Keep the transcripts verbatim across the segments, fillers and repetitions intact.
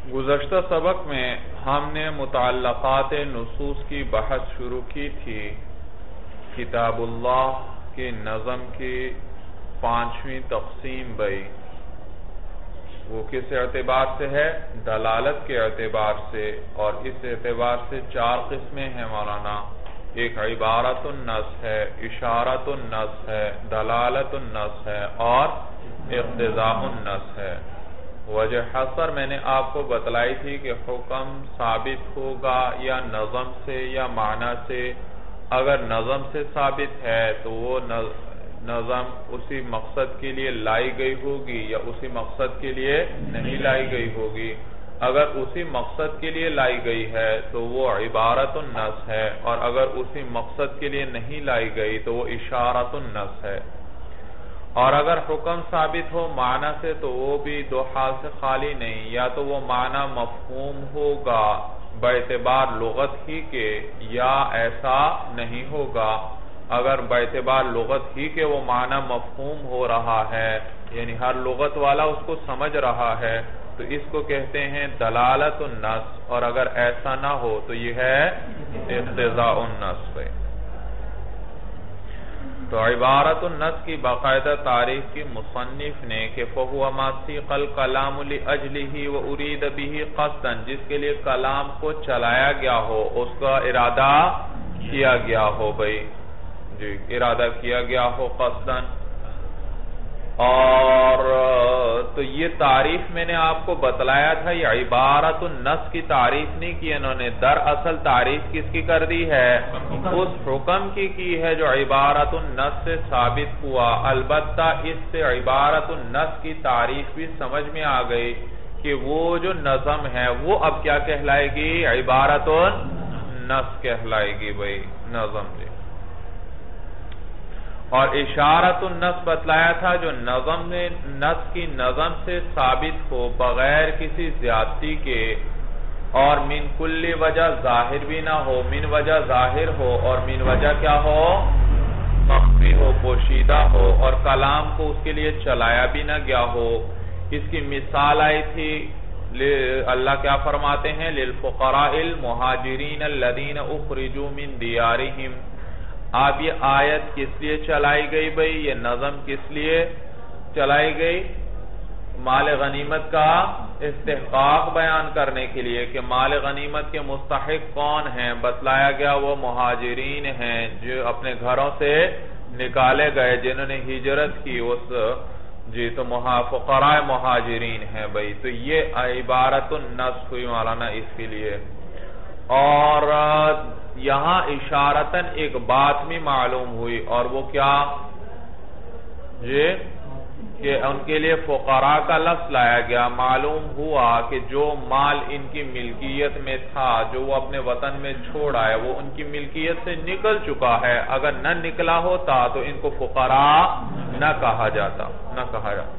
گزشتہ سبق میں ہم نے متعلقات نصوص کی بحث شروع کی تھی۔ کتاب اللہ کے نظم کی پانچویں تقسیم بئی، وہ کس اعتبار سے ہے؟ دلالت کے اعتبار سے، اور اس اعتبار سے چار قسمیں ہیں مولانا۔ ایک عبارت النص ہے، اشارت النص ہے، دلالت النص ہے اور اقتضاء النص ہے۔ وجہ حصر میں نے آپ کو بتلائی تھی کہ حکم ثابت ہوگا یا نظم سے یا معنی سے۔ اگر نظم سے ثابت ہے تو وہ نظم اسی مقصد کے لیے لائی گئی ہوگی یا اسی مقصد کے لیے نہیں لائی گئی ہوگی۔ اگر اسی مقصد کے لیے لائی گئی ہے تو وہ عبارت النص ہے، اور اگر اسی مقصد کے لیے نہیں لائی گئی تو وہ اشارت النص ہے۔ اور اگر حکم ثابت ہو معنی سے تو وہ بھی دو حال سے خالی نہیں، یا تو وہ معنی مفہوم ہوگا باعتبار لغت ہی کے، یا ایسا نہیں ہوگا۔ اگر باعتبار لغت ہی کے وہ معنی مفہوم ہو رہا ہے، یعنی ہر لغت والا اس کو سمجھ رہا ہے، تو اس کو کہتے ہیں دلالت النص، اور اگر ایسا نہ ہو تو یہ ہے اقتضاء النص۔ تو عبارت النص کی باقاعدہ تعریف کی مصنف نے کہ فَهُوَ مَا سِيقَ الْكَلَامُ لِأَجْلِهِ وَأُرِيدَ بِهِ قَصْدًا، جس کے لیے کلام کو چلایا گیا ہو، اس کا ارادہ کیا گیا ہو، بھئی جی ارادہ کیا گیا ہو قصداً۔ اور تو یہ تعریف میں نے آپ کو بتلایا تھا، یہ عبارت النص کی تعریف نہیں کی انہوں نے، دراصل تعریف کس کی کر دی ہے؟ اس حکم کی کی ہے جو عبارت النص سے ثابت ہوا۔ البتہ اس سے عبارت النص کی تعریف بھی سمجھ میں آ گئی کہ وہ جو نظم ہے وہ اب کیا کہلائے گی؟ عبارت النص کہلائے گی، بھئی نظم جی۔ اور اشارت النص بتلایا تھا جو نظم میں نص کی نظم سے ثابت ہو بغیر کسی زیادتی کے، اور من کل وجہ ظاہر بھی نہ ہو، من وجہ ظاہر ہو اور من وجہ کیا ہو؟ مخفی ہو، پوشیدہ ہو، اور کلام کو اس کے لیے چلایا بھی نہ گیا ہو۔ اس کی مثال آئی تھی، اللہ کیا فرماتے ہیں؟ للفقراء المہاجرین الذین اخرجوا من دیارہم۔ اب یہ آیت کس لیے چلائی گئی بھئی؟ یہ نظم کس لیے چلائی گئی؟ مال غنیمت کا استحقاق بیان کرنے کے لیے کہ مال غنیمت کے مستحق کون ہیں، بتلایا گیا وہ مہاجرین ہیں جو اپنے گھروں سے نکالے گئے، جنہوں نے ہجرت کی، اس جی تو فقراء مہاجرین ہیں بھئی۔ تو یہ عبارت النص ہوئی مولانا اس کے لیے۔ اور یہاں اشارتاً ایک بات بھی معلوم ہوئی، اور وہ کیا جی کہ ان کے لیے فقراء کا لفظ لایا گیا۔ معلوم ہوا کہ جو مال ان کی ملکیت میں تھا، جو وہ اپنے وطن میں چھوڑا ہے، وہ ان کی ملکیت سے نکل چکا ہے۔ اگر نہ نکلا ہوتا تو ان کو فقراء نہ کہا جاتا نہ کہا جاتا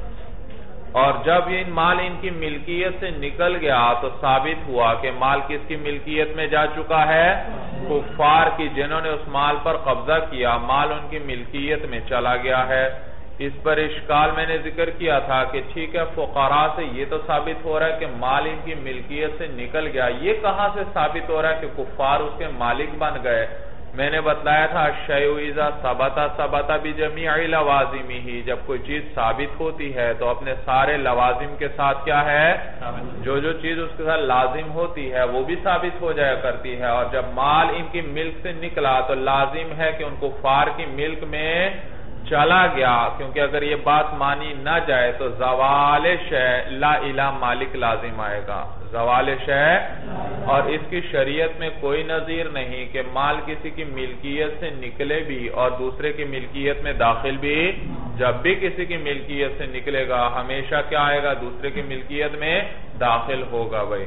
اور جب یہ مال ان کی ملکیت سے نکل گیا تو ثابت ہوا کہ مال کس کی ملکیت میں جا چکا ہے؟ کفار کی، جنہوں نے اس مال پر قبضہ کیا، مال ان کی ملکیت میں چلا گیا ہے۔ اس پر اشکال میں نے ذکر کیا تھا کہ ٹھیک ہے فقراء سے یہ تو ثابت ہو رہا ہے کہ مال ان کی ملکیت سے نکل گیا، یہ کہاں سے ثابت ہو رہا ہے کہ کفار اس کے مالک بن گئے؟ میں نے بتلایا تھا الشیء اذا ثبت ثبت بجمیع لوازمہ، جب کوئی چیز ثابت ہوتی ہے تو اپنے سارے لوازم کے ساتھ کیا ہے؟ جو جو چیز اس کے ساتھ لازم ہوتی ہے وہ بھی ثابت ہو جایا کرتی ہے۔ اور جب مال ان کی ملک سے نکلا تو لازم ہے کہ ان کفار کی ملک میں چلا گیا، کیونکہ اگر یہ بات مانی نہ جائے تو زوال شے لا الہ مالک لازم آئے گا، زوال شے۔ اور اس کی شریعت میں کوئی نظیر نہیں کہ مال کسی کی ملکیت سے نکلے بھی اور دوسرے کی ملکیت میں داخل بھی۔ جب بھی کسی کی ملکیت سے نکلے گا ہمیشہ کیا آئے گا؟ دوسرے کی ملکیت میں داخل ہوگا بھائی۔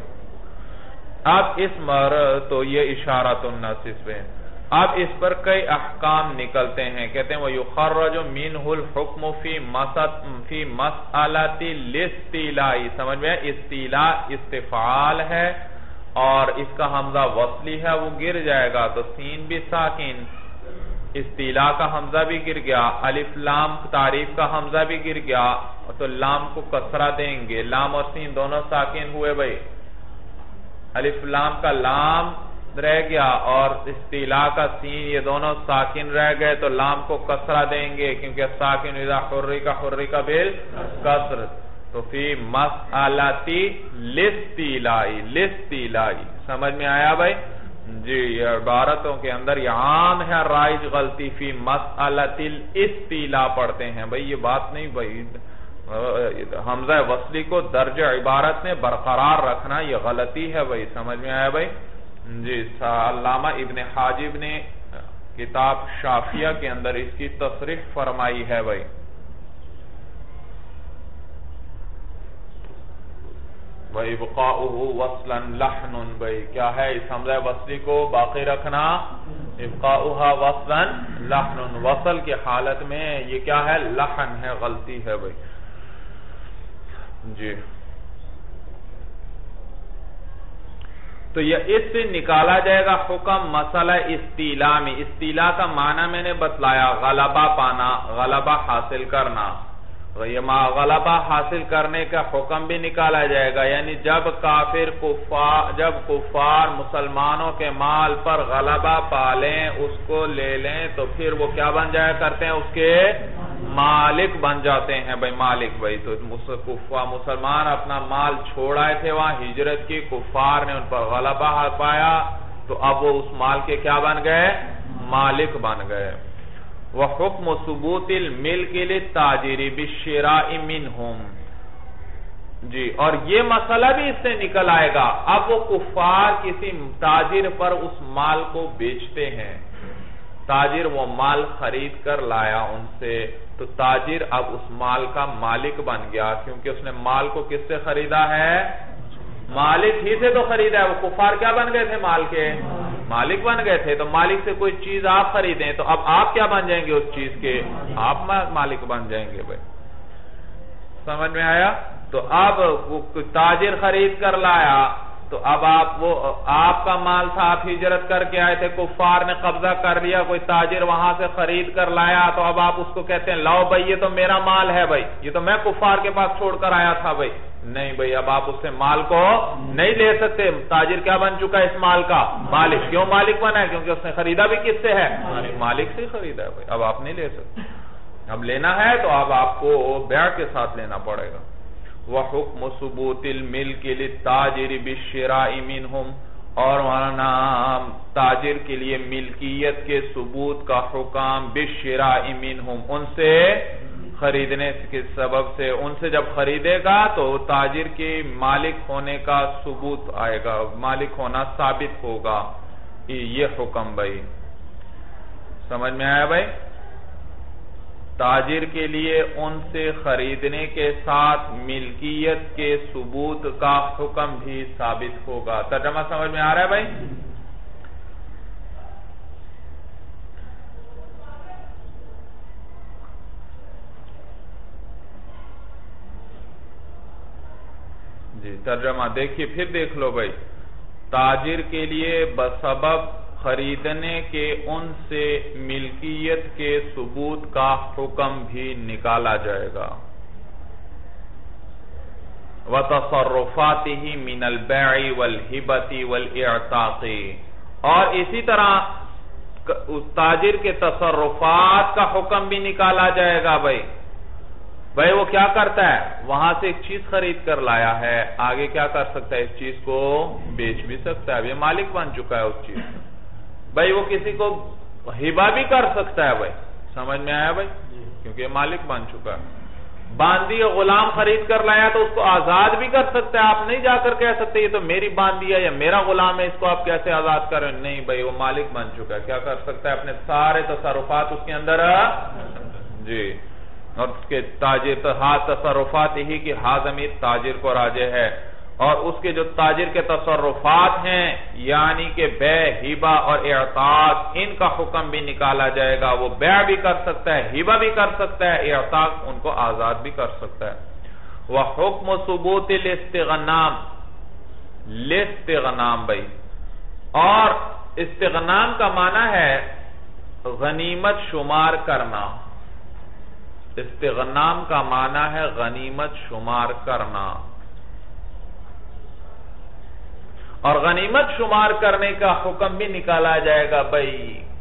اب اس مر تو یہ اشارت النص اس پہ، اب اس پر کئی احکام نکلتے ہیں۔ کہتے ہیں وَيُخَرَّجُ مِنْهُ الْحُكْمُ فِي مَسْأَلَةِ الْإِسْتِيلَاءِ۔ سمجھ میں استیلاء استفعال ہے اور اس کا حمزہ وصلی ہے، وہ گر جائے گا تو سین بھی ساکن، استیلا کا حمزہ بھی گر گیا، الف لام تعریف کا حمزہ بھی گر گیا، تو لام کو کسرہ دیں گے. لام اور سین دونوں ساکن ہوئے بھائی. الف لام کا لام رہ گیا اور استیلا کا سین یہ دونوں ساکن رہ گئے، تو لام کو کسرہ دیں گے کیونکہ ساکن اذا حرک حرک بالکسر. تو فی مسئلتی لستیلائی، لستیلائی سمجھ میں آیا بھائی؟ جی یہ عبارتوں کے اندر یہ عام ہے رائج غلطی، فی مسئلت الاستیلا پڑھتے ہیں بھائی. یہ بات نہیں بھائی، حمزہ وصلی کو درج عبارت میں برقرار رکھنا یہ غلطی ہے بھائی. سمجھ میں آیا بھائی؟ جی علامہ ابن حاجب نے کتاب شافیہ کے اندر اس کی تصریح فرمائی ہے بھائی. وَإِبْقَاؤُهُ وَصْلًا لَحْنٌ بھائی کیا ہے اس حمزہ وصلی کو باقی رکھنا؟ ابقاؤها وصلاً لحن، وصل کی حالت میں یہ کیا ہے؟ لحن ہے، غلطی ہے بھائی. جی تو یہ اس سے نکالا جائے گا حکم مسئلہ استیلا میں. استیلا کا معنی میں نے بتلایا غلبہ پانا، غلبہ حاصل کرنا. یہ غلبہ حاصل کرنے کا حکم بھی نکالا جائے گا، یعنی جب کافر کفار جب کفار مسلمانوں کے مال پر غلبہ پالیں، اس کو لے لیں، تو پھر وہ کیا بن جایا کرتے ہیں؟ اس کے مالک بن جاتے ہیں بھائی، مالک بھائی. تو مسلمان اپنا مال چھوڑ آئے تھے وہاں ہجرت کی، کفار نے ان پر غلبہ پایا، تو اب وہ اس مال کے کیا بن گئے؟ مالک بن گئے. وَحُكْمُ ثُبُوتِ الْمِلْكِ لِلتَّاجِرِ بِالشِّرَاءِ مِنْهُمْ. جی اور یہ مسئلہ بھی اس سے نکل آئے گا. اب وہ کفار کسی تاجر پر اس مال کو بیچتے ہیں، تاجر وہ مال خرید کر لایا ان سے، تو تاجر اب اس مال کا مالک بن گیا، کیونکہ اس نے مال کو کس سے خریدا ہے؟ مالک ہی سے تو خریدا ہے. وہ کفار کیا بن گئے تھے؟ مال کے مالک بن گئے تھے. تو مالک سے کوئی چیز آپ خریدیں تو اب آپ کیا بن جائیں گے اس چیز کے؟ آپ مالک بن جائیں گے بھائی. سمجھ میں آیا؟ تو اب تاجر خرید کر لایا، تو اب آپ وہ آپ کا مال تھا، آپ ہجرت کر کے آئے تھے، کفار نے قبضہ کر لیا، کوئی تاجر وہاں سے خرید کر لایا، تو اب آپ اس کو کہتے ہیں لاؤ بھائی یہ تو میرا مال ہے بھائی، یہ تو میں کفار کے پاس چھوڑ کر آیا تھا بھائی. نہیں بھائی، اب آپ اس سے مال کو نہیں لے سکتے. تاجر کیا بن چکا ہے؟ اس مال کا مالک. کیوں مالک بنا ہے؟ کیونکہ اس نے خریدا بھی کس سے ہے؟ مالک سے خریدا ہے بھائی. اب آپ نہیں لے سکتے. اب لینا ہے تو اب آپ کو بیع کے ساتھ لینا پڑے گا. وَحُكْمُ ثُبُوتِ الْمِلْكِ لِلتَّاجِرِ بِالشِّرَاءِ مِنْهُمْ، اور وہاں تاجر کے لیے ملکیت کے ثبوت کا حکام بِالشِّرَاءِ مِنْهُمْ، ان سے خریدنے کے سبب سے. ان سے جب خریدے گا تو تاجر کے مالک ہونے کا ثبوت آئے گا، مالک ہونا ثابت ہوگا. یہ حکم بھائی سمجھ میں آیا بھائی؟ تاجر کے لیے ان سے خریدنے کے ساتھ ملکیت کے ثبوت کا حکم بھی ثابت ہوگا. ترجمہ سمجھ میں آ رہا ہے بھائی؟ جی ترجمہ دیکھیے پھر دیکھ لو بھائی. تاجر کے لیے بسبب خریدنے کے ان سے ملکیت کے ثبوت کا حکم بھی نکالا جائے گا. وَتَصَرُّفَاتِهِ مِنَ الْبَيْعِ وَالْهِبَةِ وَالْإِعْتَاقِ، اور اسی طرح تاجر کے تصرفات کا حکم بھی نکالا جائے گا بھائی. بھائی وہ کیا کرتا ہے؟ وہاں سے ایک چیز خرید کر لایا ہے، آگے کیا کر سکتا ہے؟ اس چیز کو بیچ بھی سکتا ہے. اب یہ مالک بن چکا ہے اس چیز کا. بھائی وہ کسی کو ہبہ بھی کر سکتا ہے بھائی. سمجھ میں آیا بھائی؟ کیونکہ یہ مالک بن چکا ہے. باندی غلام خرید کر لایا تو اس کو آزاد بھی کر سکتا ہے. آپ نہیں جا کر کہہ سکتے یہ تو میری باندی ہے یا میرا غلام ہے، اس کو آپ کیسے آزاد کریں؟ نہیں بھائی، وہ مالک بن چکا ہے. کیا کر سکتا ہے؟ اپنے سارے تصرفات اس کے اندر. جی اور اس کے تاجر ہاتھ تصرفات ہی کی ہا ضمیر تاجر کو راجع ہے، اور اس کے جو تاجر کے تصرفات ہیں یعنی کہ بے ہبہ اور اعتاق، ان کا حکم بھی نکالا جائے گا. وہ بیع بھی کر سکتا ہے، ہبہ بھی کر سکتا ہے، اعتاق ان کو آزاد بھی کر سکتا ہے. وَحُكْمُ ثُبُوتِ الْاِسْتِغْنَامِ، الاستغنام بھائی، اور استغنام کا معنی ہے غنیمت شمار کرنا. استغنام کا معنی ہے غنیمت شمار کرنا. اور غنیمت شمار کرنے کا حکم بھی نکالا جائے گا بھائی.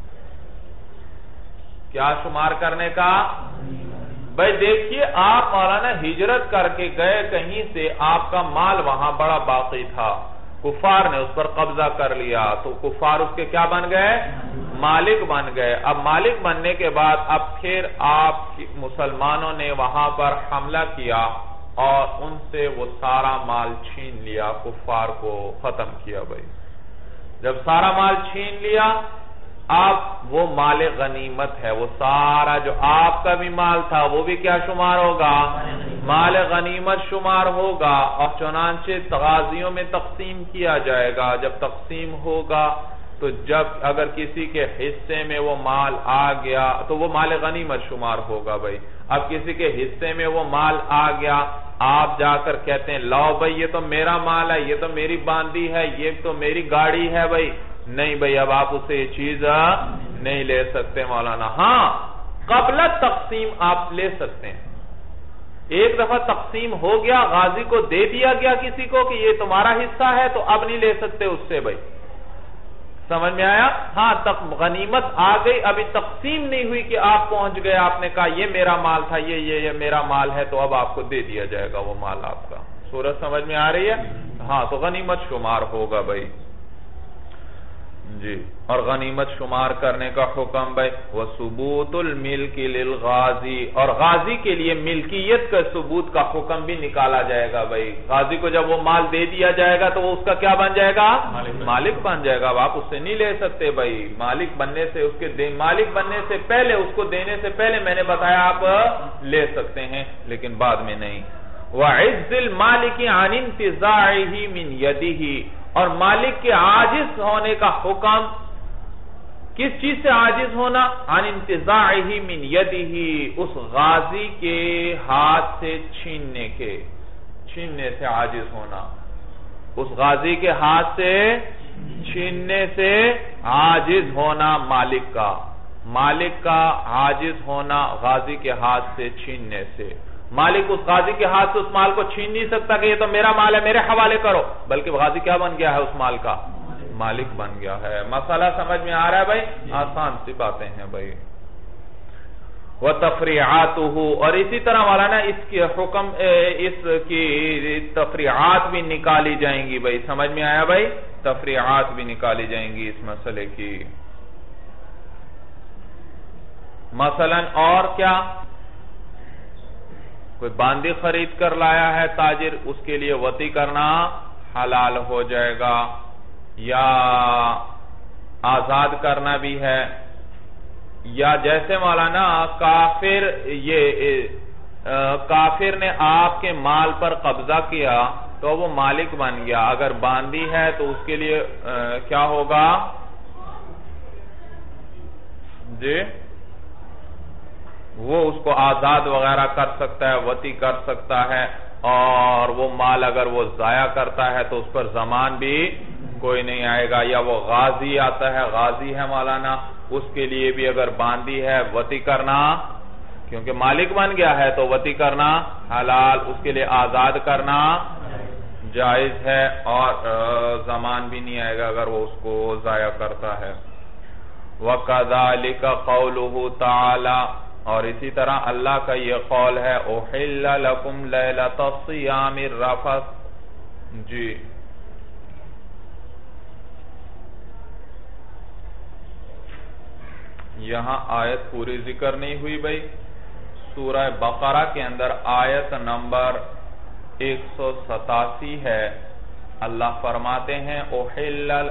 کیا شمار کرنے کا؟ بھائی دیکھیے آپ مولانا ہجرت کر کے گئے کہیں سے، آپ کا مال وہاں بڑا باقی تھا، کفار نے اس پر قبضہ کر لیا، تو کفار اس کے کیا بن گئے؟ مالک بن گئے. اب مالک بننے کے بعد اب پھر آپ مسلمانوں نے وہاں پر حملہ کیا اور ان سے وہ سارا مال چھین لیا، کفار کو ختم کیا. بھائی جب سارا مال چھین لیا، اب وہ مال غنیمت ہے، وہ سارا جو آپ کا بھی مال تھا وہ بھی کیا شمار ہوگا؟ مال غنیمت شمار ہوگا. اور چنانچہ غازیوں میں تقسیم کیا جائے گا. جب تقسیم ہوگا تو جب اگر کسی کے حصے میں وہ مال آ گیا تو وہ مال غنیمت شمار ہوگا. بھائی اب کسی کے حصے میں وہ مال آ گیا، آپ جا کر کہتے ہیں لاؤ بھائی یہ تو میرا مال ہے، یہ تو میری باندی ہے، یہ تو میری گاڑی ہے. بھائی نہیں بھائی، اب آپ اسے یہ چیز نہیں لے سکتے مولانا. ہاں قبل تقسیم آپ لے سکتے ہیں. ایک دفعہ تقسیم ہو گیا، غازی کو دے دیا گیا کسی کو کہ یہ تمہارا حصہ ہے، تو اب نہیں لے سکتے اس سے. بھائی سمجھ میں آیا؟ ہاں غنیمت آ گئی، ابھی تقسیم نہیں ہوئی کہ آپ پہنچ گئے، آپ نے کہا یہ میرا مال تھا، یہ یہ یہ میرا مال ہے، تو اب آپ کو دے دیا جائے گا وہ مال آپ کا. صورت سمجھ میں آ رہی ہے؟ ہاں تو غنیمت شمار ہوگا. بھائی جی، اور غنیمت شمار کرنے کا حکم بھائی وہ ثبوت الملک للغازی، اور غازی کے لیے ملکیت کا ثبوت کا حکم بھی نکالا جائے گا. بھائی غازی کو جب وہ مال دے دیا جائے گا تو وہ اس کا کیا بن جائے گا؟ مالک بن جائے گا. اب آپ اس سے نہیں لے سکتے. بھائی مالک بننے سے اس کے مالک بننے سے پہلے، اس کو دینے سے پہلے میں نے بتایا آپ لے سکتے ہیں، لیکن بعد میں نہیں. وَعِزِّ الْمَالِكِ عَنِ انْتِزَاعِهِ مِنْ يَدِهِ، اور مالک کے عاجز ہونے کا حکم، کس چیز سے عاجز ہونا؟ عن انتزاعه من يده، اس غازی کے ہاتھ سے چھیننے کے، چھیننے سے عاجز ہونا. اس غازی کے ہاتھ سے چھیننے سے عاجز ہونا مالک کا، مالک کا عاجز ہونا غازی کے ہاتھ سے چھیننے سے. مالک اس غازی کے ہاتھ سے اس مال کو چھین نہیں سکتا کہ یہ تو میرا مال ہے میرے حوالے کرو، بلکہ غازی کیا بن گیا ہے؟ اس مال کا مالک بن گیا ہے. مسئلہ سمجھ میں آ رہا ہے بھائی؟ آسان سی باتیں ہیں بھائی. وَتَفْرِعَاتُهُ، اور اسی طرح والا نا اس کی حکم، اس کی تفریعات بھی نکالی جائیں گی. بھائی سمجھ میں آیا بھائی؟ تفریعات بھی نکالی جائیں گی اس مسئلے کی. مثلا اور کیا؟ کوئی باندی خرید کر لایا ہے تاجر، اس کے لیے وطی کرنا حلال ہو جائے گا، یا آزاد کرنا بھی ہے. یا جیسے مولانا کافر، یہ کافر نے آپ کے مال پر قبضہ کیا تو وہ مالک بن گیا. اگر باندی ہے تو اس کے لیے کیا ہوگا؟ جی وہ اس کو آزاد وغیرہ کر سکتا ہے، وطی کر سکتا ہے. اور وہ مال اگر وہ ضائع کرتا ہے تو اس پر ضمان بھی کوئی نہیں آئے گا. یا وہ غازی آتا ہے، غازی ہے مولانا، اس کے لیے بھی اگر باندی ہے وطی کرنا، کیونکہ مالک بن گیا ہے تو وطی کرنا حلال، اس کے لیے آزاد کرنا جائز ہے، اور ضمان بھی نہیں آئے گا اگر وہ اس کو ضائع کرتا ہے. وَكَذَلِكَ قَوْلُهُ تَعَالَى، اور اسی طرح اللہ کا یہ قول ہے اُحِلَّ لَكُمْ لَيْلَةَ الصِّيَامِ الرَّفَثُ. جی یہاں آیت پوری ذکر نہیں ہوئی بھائی. سورہ بقرہ کے اندر آیت نمبر ایک سو ستاسی ہے. اللہ فرماتے ہیں اُحِلَّ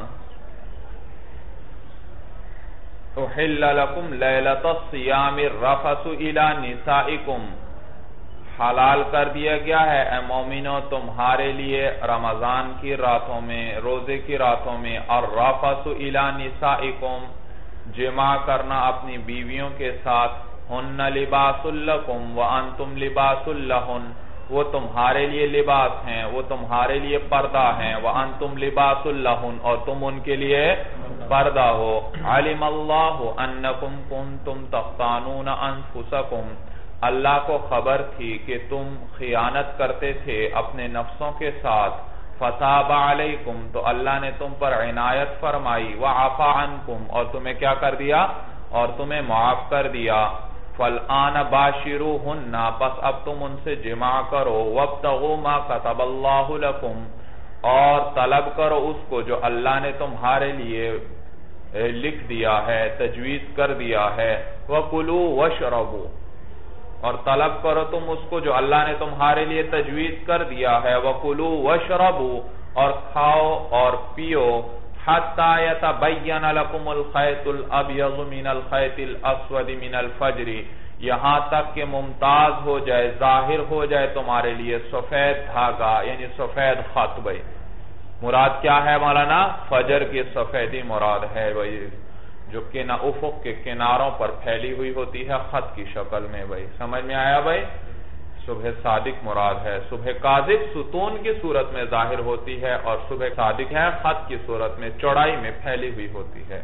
اُحِلَّ لَكُمْ لَيْلَةَ الصِّيَامِ الرَّفَثُ إِلَى نِسَائِكُمْ، حلال کر دیا گیا ہے اے مومنو تمہارے لیے رمضان کی راتوں میں، روزے کی راتوں میں، الرَّفَثُ إِلَى نِسَائِكُمْ، جمع کرنا اپنی بیویوں کے ساتھ، ہن لباس لکم وانتم لباس لہن، وہ تمہارے لیے لباس ہیں، وہ تمہارے لیے پردہ ہیں، وانتم لباس لہن، اور تم ان کے لیے پردہ ہو. علم اللہ انکم کنتم تختانون انفسکم، اللہ کو خبر تھی کہ تم خیانت کرتے تھے اپنے نفسوں کے ساتھ. فتاب علیکم، تو اللہ نے تم پر عنایت فرمائی. وعفا عنکم، اور تمہیں کیا کر دیا؟ اور تمہیں معاف کر دیا. فالآن باشروہن، پس اب تم ان سے جماع کرو. وابتغوا ما کتب اللہ لکم، اور طلب کرو اس کو جو اللہ نے تمہارے لیے لکھ دیا ہے، تجویز کر دیا ہے. وَكُلُوا وَاشْرَبُوا، اور طلب کرو تم اس کو جو اللہ نے تمہارے لیے تجویز کر دیا ہے. وَكُلُوا وَاشْرَبُوا، اور کھاؤ اور پیو. حَتَّى يَتَبَيَّنَ لَكُمُ الْخَيْطُ الْأَبْيَضُ مِنَ الْخَيْطِ الْأَسْوَدِ مِنَ الْفَجْرِ، یہاں تک کہ ممتاز ہو جائے، ظاہر ہو جائے تمہارے لیے سفید دھاگا، یعنی سفید خط. بھائی مراد کیا ہے مولانا؟ فجر کی سفیدی مراد ہے بھائی، جو کہ نہ افق کے کناروں پر پھیلی ہوئی ہوتی ہے خط کی شکل میں. بھائی سمجھ میں آیا بھائی؟ صبح صادق مراد ہے. صبح کاذب ستون کی صورت میں ظاہر ہوتی ہے، اور صبح صادق ہے خط کی صورت میں چوڑائی میں پھیلی ہوئی ہوتی ہے.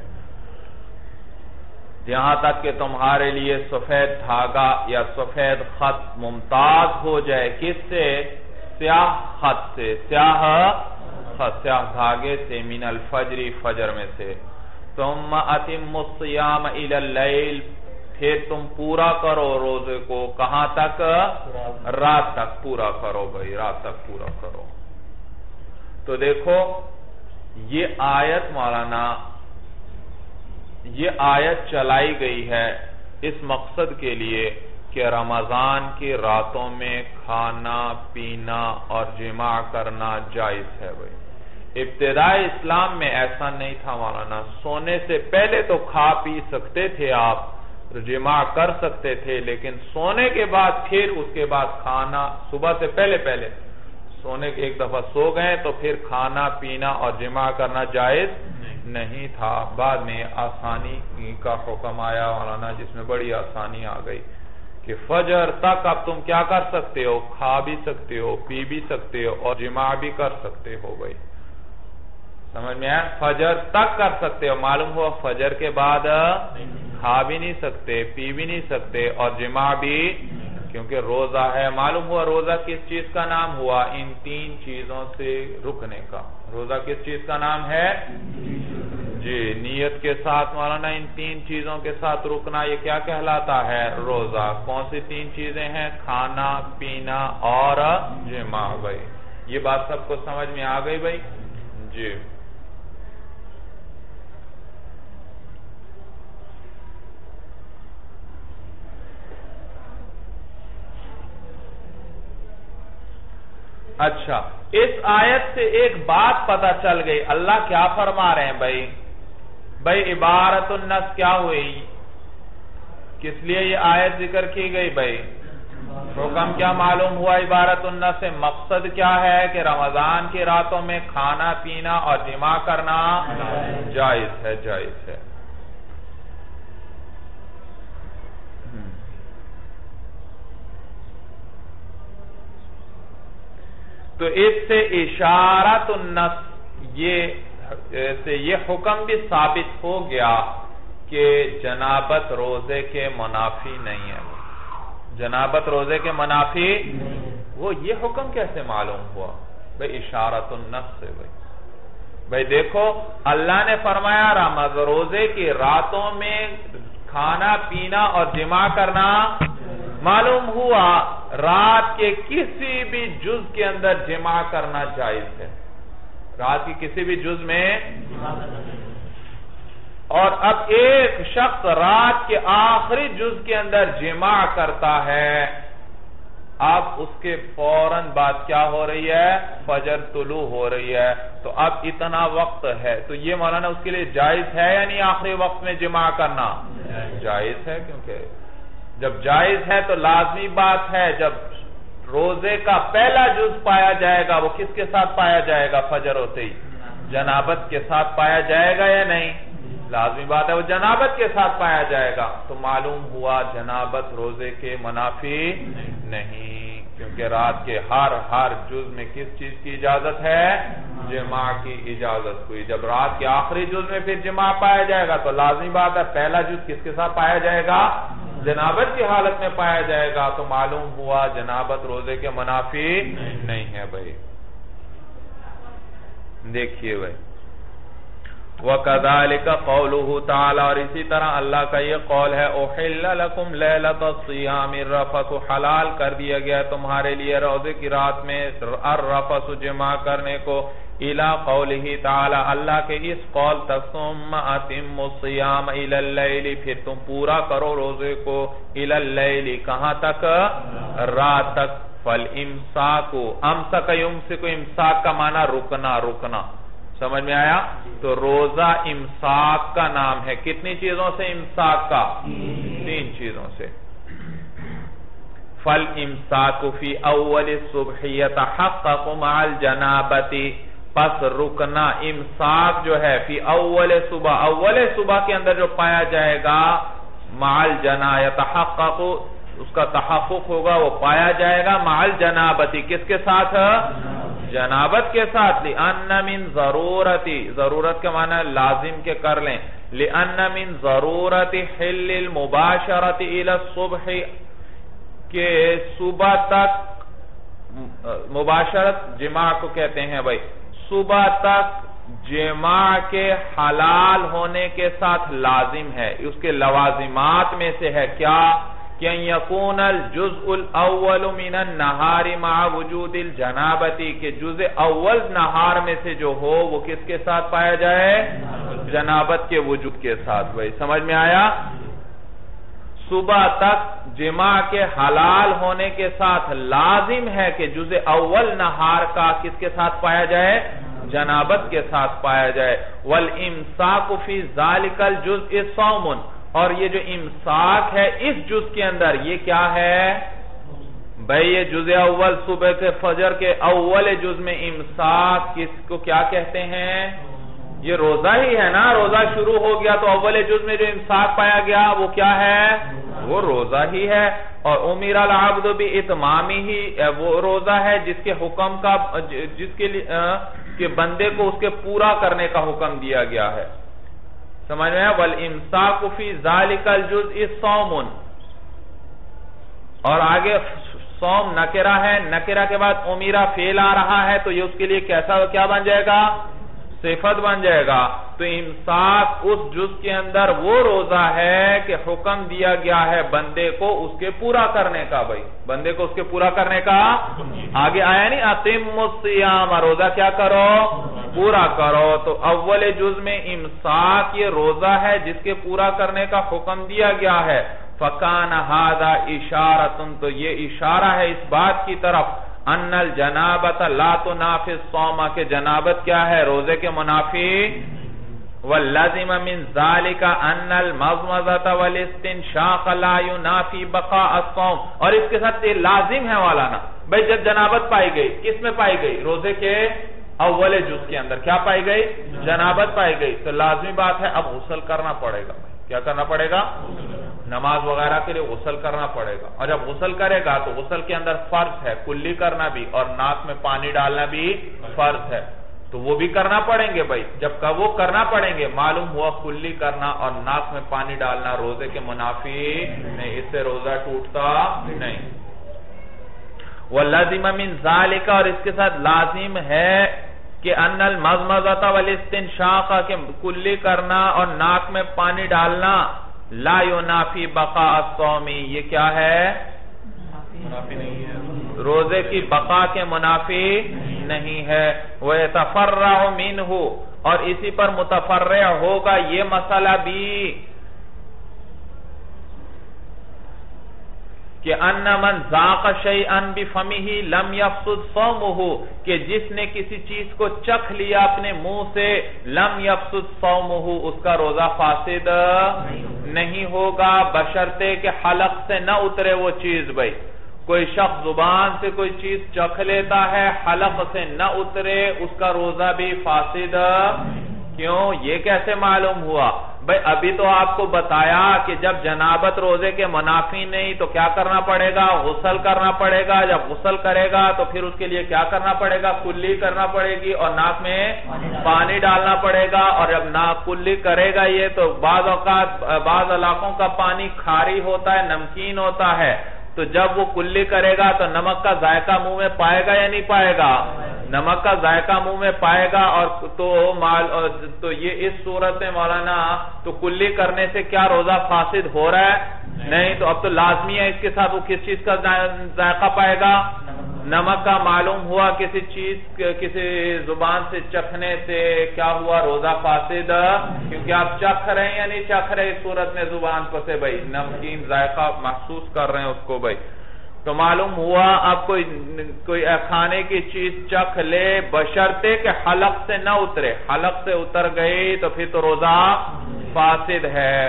یہاں تک کہ تمہارے لیے سفید دھاگا یا سفید خط ممتاز ہو جائے. کس سے؟ سیاہ خط سے، سیاہ خط، سیاہ دھاگے سے. من الفجر، فجر میں سے. ثم اتموا الصیام الی اللیل، پھر تم پورا کرو روزے کو. کہاں تک؟ رات تک پورا کرو بھائی، رات تک پورا کرو. تو دیکھو یہ آیت مولانا، یہ آیت چلائی گئی ہے اس مقصد کے لیے کہ رمضان کی راتوں میں کھانا پینا اور جماع کرنا جائز ہے بھائی. ابتدائی اسلام میں ایسا نہیں تھا مولانا. سونے سے پہلے تو کھا پی سکتے تھے آپ، جماع کر سکتے تھے، لیکن سونے کے بعد پھر اس کے بعد کھانا، صبح سے پہلے پہلے سونے کے ایک دفعہ سو گئے تو پھر کھانا پینا اور جماع کرنا جائز نہیں تھا. بعد میں آسانی کا حکم آیا مولانا، جس میں بڑی آسانی آ گئی کہ فجر تک اب تم کیا کر سکتے ہو؟ کھا بھی سکتے ہو، پی بھی سکتے ہو اور جماع بھی کر سکتے ہو. بھائی سمجھ میں آیا؟ فجر تک کر سکتے ہو. معلوم ہوا فجر کے بعد کھا بھی نہیں سکتے، پی بھی نہیں سکتے اور جماع بھی، کیونکہ روزہ ہے. معلوم ہوا روزہ کس چیز کا نام ہوا؟ ان تین چیزوں سے رکنے کا. روزہ کس چیز کا نام ہے؟ جی نیت کے ساتھ مولانا ان تین چیزوں کے ساتھ رکنا، یہ کیا کہلاتا ہے؟ روزہ. کون سی تین چیزیں ہیں؟ کھانا پینا اور جماع. بھائی یہ بات سب کو سمجھ میں آ گئی بھائی؟ جی اچھا، اس آیت سے ایک بات پتہ چل گئی. اللہ کیا فرما رہے ہیں بھائی؟ بھائی عبارت النص کیا ہوئی؟ کس لیے یہ آیت ذکر کی گئی بھائی؟ حکم کیا معلوم ہوا عبارت النص سے؟ مقصد کیا ہے کہ رمضان کی راتوں میں کھانا پینا اور جماع کرنا جائز ہے، جائز ہے. تو اس سے اشارت النص یہ سے یہ حکم بھی ثابت ہو گیا کہ جنابت روزے کے منافی نہیں ہے. جنابت روزے کے منافی، وہ یہ حکم کیسے معلوم ہوا؟ بھئی اشارت النص سے. بھئی بھئی دیکھو اللہ نے فرمایا رمضان روزے کی راتوں میں کھانا پینا اور جماع کرنا. معلوم ہوا رات کے کسی بھی جز کے اندر جماع کرنا جائز ہے. رات کی کسی بھی جز میں. اور اب ایک شخص رات کے آخری جز کے اندر جماع کرتا ہے، اب اس کے فوراً بعد کیا ہو رہی ہے؟ فجر طلوع ہو رہی ہے. تو اب اتنا وقت ہے، تو یہ مولانا اس کے لیے جائز ہے یعنی آخری وقت میں جماع کرنا جائز ہے. کیونکہ جب جائز ہے تو لازمی بات ہے جب روزے کا پہلا جز پایا جائے گا وہ کس کے ساتھ پایا جائے گا؟ فجر ہوتے ہی جنابت کے ساتھ پایا جائے گا یا نہیں؟ لازمی بات ہے وہ جنابت کے ساتھ پایا جائے گا، تو معلوم ہوا جنابت روزے کے منافی نہیں، کیونکہ رات کے ہر ہر جز میں کس چیز کی اجازت ہے؟ جماع کی اجازت ہوئی۔ جب رات کے آخری جز میں پھر جماع پایا جائے گا تو لازمی بات ہے پہلا جز کس کے ساتھ پایا جائے گا؟ جنابت کی حالت میں پایا جائے گا، تو معلوم ہوا جنابت روزے کے منافی نہیں ہے بھائی۔ دیکھیے بھائی وَكَذَلِكَ قَوْلُهُ تعالی، اور اسی طرح اللہ کا یہ قول ہے أُحِلَّ لَكُمْ لَيْلَةَ الصِّيَامِ الرَّفَثُ، حلال کر دیا گیا تمہارے لیے روزے کی رات میں الرفث جماع کرنے کو، إِلَى قَوْلِهِ تعالی، اللہ کے اس قول تک، ثُمَّ أَتِمُّ الصِّيَامَ إِلَى اللَّيْلِ، پھر تم پورا کرو روزے کو، إِلَى اللَّيْلِ کہاں تک؟ رات تک، فَالْإِمْسَاكُ، أَمْسَكَ يُمْسِكُ، امساک کا معنی رکنا رکنا، سمجھ میں آیا؟ تو روزہ امساک کا نام ہے، کتنی چیزوں سے امساک کا؟ تین چیزوں سے۔ فَالْإِمْسَاكُ فِي أَوَّلِ الصُّبْحِ يَتَحَقَّقُ مَعَ الْجَنَابَةِ، پس رکنا امساک جو ہے فی اول صبح، اول صبح کے اندر جو پایا جائے گا، مع الجنا یتحقق، اس کا تحقق ہوگا، وہ پایا جائے گا، مع الجنابتی، کس کے ساتھ؟ جنابت کے ساتھ، لِأَنَّ مِن ضرورتی، ضرورت کے معنی لازم کے کر لیں، لِأَنَّ مِن ضرورتی حِلِّ الْمُبَاشَرَةِ إِلَى الصُّبْحِ، کہ صبح تک مباشرت جماع کو کہتے ہیں بھائی، صبح تک جماع کے حلال ہونے کے ساتھ لازم ہے، اس کے لوازمات میں سے ہے کیا؟ کہ یکون الجزء الاول من النہار مع وجود الجنابتی، کہ جزء اول نہار میں سے جو ہو وہ کس کے ساتھ پایا جائے؟ جنابت کے وجود کے ساتھ بھائی، سمجھ میں آیا؟ صبح تک جماع کے حلال ہونے کے ساتھ لازم ہے کہ جزء اول نہار کا کس کے ساتھ پایا جائے؟ جنابت کے ساتھ پایا جائے۔ وَالْإِمْسَاكُ فِي ذَلِكَ الْجُزْءِ صَوْمٌ، اور یہ جو امساک ہے اس جز کے اندر یہ کیا ہے بھئی؟ یہ جزء اول صبح کے فجر کے اول جز میں امساک کس کو کیا کہتے ہیں؟ یہ روزہ ہی ہے نا، روزہ شروع ہو گیا تو اول جز میں جو امساک پایا گیا وہ کیا ہے؟ وہ روزہ ہی ہے۔ اور امیر العبد بِإِتْمَامِهِ، وہ روزہ ہے جس کے حکم کا، جس کے کہ بندے کو اس کے پورا کرنے کا حکم دیا گیا ہے، سمجھ میں؟ وَالْإِمْسَاكُ فِي ذَلِكَ الْجُزْءِ صَوْمٌ، اور آگے صوم نکرہ ہے، نکرہ کے بعد امیرہ فعل آ رہا ہے تو یہ اس کے لیے کیسا کیا بن جائے گا؟ صفت بن جائے گا۔ تو امساک اس جز کے اندر وہ روزہ ہے کہ حکم دیا گیا ہے بندے کو اس کے پورا کرنے کا بھائی، بندے کو اس کے پورا کرنے کا، آگے آیا نہیں اَتِمُّ الصِّيَامَ، روزہ کیا کرو؟ پورا کرو۔ تو اول جز میں امساک یہ روزہ ہے جس کے پورا کرنے کا حکم دیا گیا ہے۔ فَكَانَ هَذَا إِشَارَةٌ، تو یہ اشارہ ہے اس بات کی طرف، ان الجنابت لا تنافی الصوم، کہ جنابت کیا ہے؟ روزے کے منافی۔ وَاللَّزِمَ مِنْ ذَلِكَ أَنَّ الْمَضْمَضَةَ وَالِاسْتِنْشَاقَ لَا يُنَافِي بَقَاءَ الصَّوْمِ، اور اس کے ساتھ یہ لازم ہے والا نا بھئی، جب جنابت پائی گئی، کس میں پائی گئی؟ روزے کے اول جز کے اندر کیا پائی گئی؟ جنابت پائی گئی، تو لازمی بات ہے اب غسل کرنا پڑے گا۔ کیا کرنا پڑے گا؟ نماز وغیرہ کے لیے غسل کرنا پڑے گا، اور جب غسل کرے گا تو غسل کے اندر فرض ہے کلی کرنا بھی، اور ناک میں پانی ڈالنا بھی فرض ہے، تو وہ بھی کرنا پڑیں گے بھائی۔ جب کہ وہ کرنا پڑیں گے، معلوم ہوا کلی کرنا اور ناک میں پانی ڈالنا روزے کے منافی نہیں، اس سے روزہ ٹوٹتا نہیں۔ وَاللَّزِمَ مِنْ ذَلِكَ، اور اس کے ساتھ لازم ہے کہ ان المضمضۃ والاستنشاق، کہ کلی کرنا اور ناک میں پانی ڈالنا، لا ينافی بقاء الصوم، یہ کیا ہے؟ منافی نہیں ہے، روزے کی بقا کے منافی نہیں ہے۔ وَيَتَفَرَّعُ مِنْهُ، اور اسی پر متفرع ہوگا یہ مسئلہ بھی کہ ان من ذاق شیئا بفمہ لم یفسد صومہ، کہ جس نے کسی چیز کو چکھ لیا اپنے منہ سے، لم یفسد صومہ، اس کا روزہ فاسد نہیں ہوگا، بشرطے کہ حلق سے نہ اترے وہ چیز بھائی۔ کوئی شخص زبان سے کوئی چیز چکھ لیتا ہے، حلق سے نہ اترے، اس کا روزہ بھی فاسد، کیوں؟ یہ کیسے معلوم ہوا؟ بھئی ابھی تو آپ کو بتایا کہ جب جنابت روزے کے منافی نہیں تو کیا کرنا پڑے گا؟ غسل کرنا پڑے گا. جب غسل کرے گا تو پھر اس کے لیے کیا کرنا پڑے گا؟ کلی کرنا پڑے گی اور ناک میں پانی ڈالنا پڑے گا. اور جب ناک کلی کرے گا یہ تو بعض اوقات بعض علاقوں کا پانی کھاری ہوتا ہے، نمکین ہوتا ہے، تو جب وہ کلی کرے گا تو نمک کا ذائقہ منہ میں پائے گا یا نہیں پائے گا؟ نمک کا ذائقہ منہ میں پائے گا. اور تو تو یہ اس صورت میں مولانا تو کلی کرنے سے کیا روزہ فاسد ہو رہا ہے؟ نہیں. تو اب تو لازمی ہے اس کے ساتھ وہ کس چیز کا ذائقہ پائے گا؟ نمک کا. معلوم ہوا کسی چیز کسی زبان سے چکھنے سے کیا ہوا؟ روزہ فاسد. کیونکہ آپ چکھ رہے ہیں یا نہیں چکھ رہے اس صورت میں زبان پر سے بھائی نمکین ذائقہ محسوس کر رہے ہیں اس کو بھائی. تو معلوم ہوا اب کوئی کوئی کھانے کی چیز چکھ لے بشرطے کہ حلق سے نہ اترے. حلق سے اتر گئی تو پھر تو روزہ فاسد ہے.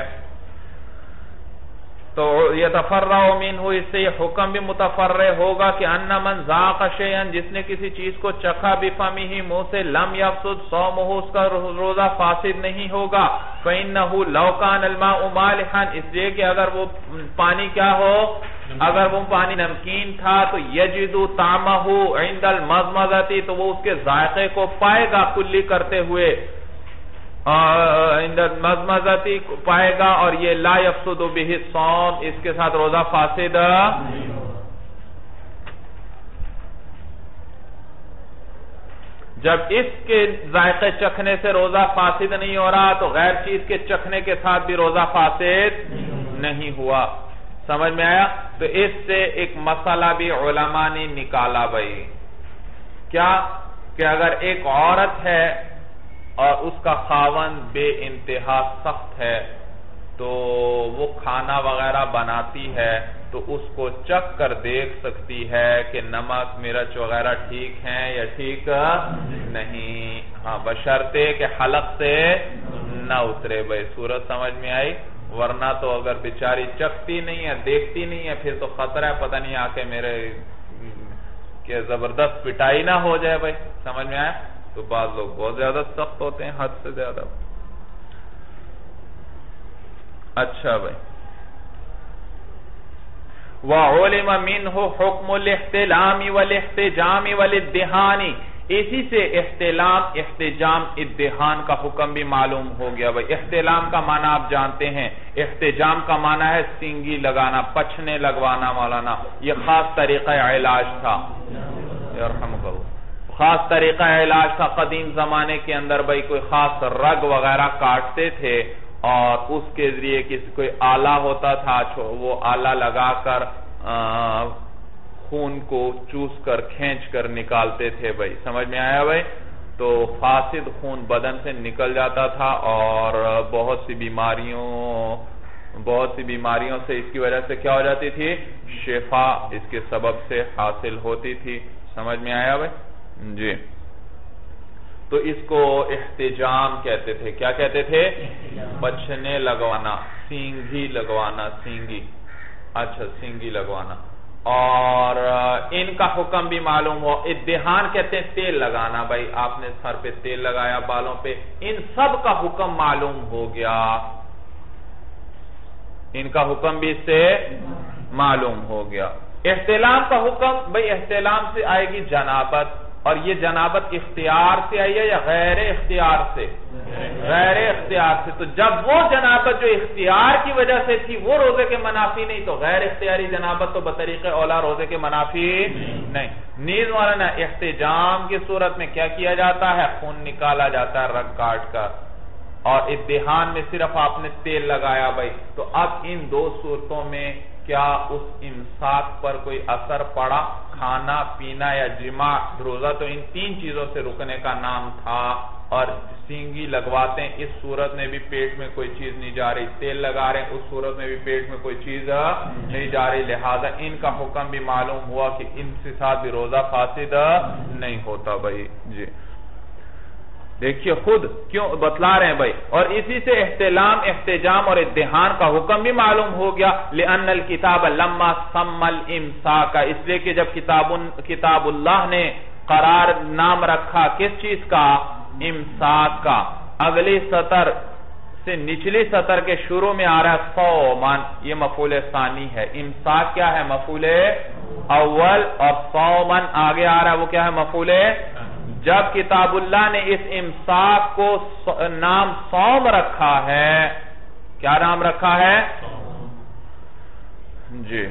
تو یتفرع منہ اس سے یہ حکم بھی متفرع ہوگا کہ ان من ذاق شیئا جس نے کسی چیز کو چکھا بفمہ منہ سے لم یفسد صومہ اس کا روزہ فاسد نہیں ہوگا. فإنہ لو کان الماء مالحا اس لیے کہ اگر وہ پانی کیا ہو اگر وہ پانی نمکین تھا تو یجد طعمہ عند المضمضۃ تو وہ اس کے ذائقے کو پائے گا کلی کرتے ہوئے عند المضمضۃ پائے گا. اور یہ لا یفسد بہ الصوم اس کے ساتھ روزہ فاسد. جب اس کے ذائقے چکھنے سے روزہ فاسد نہیں ہو رہا تو غیر چیز کے چکھنے کے ساتھ بھی روزہ فاسد نہیں ہوا. سمجھ میں آیا؟ تو اس سے ایک مسئلہ بھی علماء نے نکالا بھائی. کیا کہ اگر ایک عورت ہے اور اس کا خاوند بے انتہا سخت ہے تو وہ کھانا وغیرہ بناتی ہے تو اس کو چکھ کر دیکھ سکتی ہے کہ نمک مرچ وغیرہ ٹھیک ہیں یا ٹھیک نہیں. ہاں بشرطے کہ حلق سے نہ اترے بھائی. صورت سمجھ میں آئی؟ ورنہ تو اگر بیچاری چکھتی نہیں ہے دیکھتی نہیں ہے پھر تو خطرہ ہے پتہ نہیں آ کے میرے کہ زبردست پٹائی نہ ہو جائے بھائی. سمجھ میں آیا؟ تو بعض لوگ بہت زیادہ سخت ہوتے ہیں حد سے زیادہ. اچھا بھائی. وَعُلِمَ مِنْهُ حُكْمُ الْاحْتِلَامِ وَالْاحْتِجَامِ وَالْاِدِّحَانِ اسی سے احتلام احتجام ادہان کا حکم بھی معلوم ہو گیا بھائی. احتلام کا معنی آپ جانتے ہیں. احتجام کا معنی ہے سینگی لگانا پچھنے لگوانا مولانا. یہ خاص طریقہ علاج تھا. یرحمک اللہ. خاص طریقہ علاج تھا قدیم زمانے کے اندر بھائی. کوئی خاص رگ وغیرہ کاٹتے تھے اور اس کے ذریعے کسی کوئی آلہ ہوتا تھا وہ آلہ لگا کر خون کو چوس کر کھینچ کر نکالتے تھے بھائی. سمجھ میں آیا بھائی؟ تو فاسد خون بدن سے نکل جاتا تھا اور بہت سی بیماریوں بہت سی بیماریوں سے اس کی وجہ سے کیا ہو جاتی تھی؟ شفا اس کے سبب سے حاصل ہوتی تھی. سمجھ میں آیا بھائی؟ جی. تو اس کو احتجام کہتے تھے. کیا کہتے تھے؟ بچنے لگوانا سینگی لگوانا سینگی. اچھا سینگی لگوانا. اور ان کا حکم بھی معلوم ہو. ادہان کہتے ہیں تیل لگانا بھائی. آپ نے سر پہ تیل لگایا بالوں پہ ان سب کا حکم معلوم ہو گیا. ان کا حکم بھی اس سے معلوم ہو گیا. احتلام کا حکم بھائی احتلام سے آئے گی جنابت. اور یہ جنابت اختیار سے آئی ہے یا غیر اختیار سے؟ غیر اختیار سے. تو جب وہ جنابت جو اختیار کی وجہ سے تھی وہ روزے کے منافی نہیں تو غیر اختیاری جنابت تو بطریق اولا روزے کے منافی نہیں. نیز مولانا احتجام کی صورت میں کیا کیا جاتا ہے؟ خون نکالا جاتا ہے رگ کاٹ کر. اور ادہان میں صرف آپ نے تیل لگایا بھائی. تو اب ان دو صورتوں میں کیا اس امساک پر کوئی اثر پڑا؟ کھانا پینا یا جماع روزہ تو ان تین چیزوں سے رکنے کا نام تھا. اور سینگی لگواتے ہیں اس صورت میں بھی پیٹ میں کوئی چیز نہیں جا رہی. تیل لگا رہے ہیں اس صورت میں بھی پیٹ میں کوئی چیز نہیں جا رہی. لہذا ان کا حکم بھی معلوم ہوا کہ ان سے ساتھ بھی روزہ فاسد نہیں ہوتا بھائی. جی دیکھیے خود کیوں بتلا رہے ہیں بھائی. اور اسی سے احتلام احتجام اور ادہان کا حکم بھی معلوم ہو گیا. لأن الکتاب لما سمى الامساک اس لیے کہ جب کتاب کتاب اللہ نے قرار نام رکھا کس چیز کا؟ امساک کا. اگلی سطر سے نچلی سطر کے شروع میں آ رہا ہے صومن، یہ مفعول ثانی ہے. امساک کیا ہے؟ مفعول اول. اور صومن آگے آ رہا ہے وہ کیا ہے؟ مفعول. جب کتاب اللہ نے اس امساک کو نام صوم رکھا ہے، کیا نام رکھا ہے؟ جی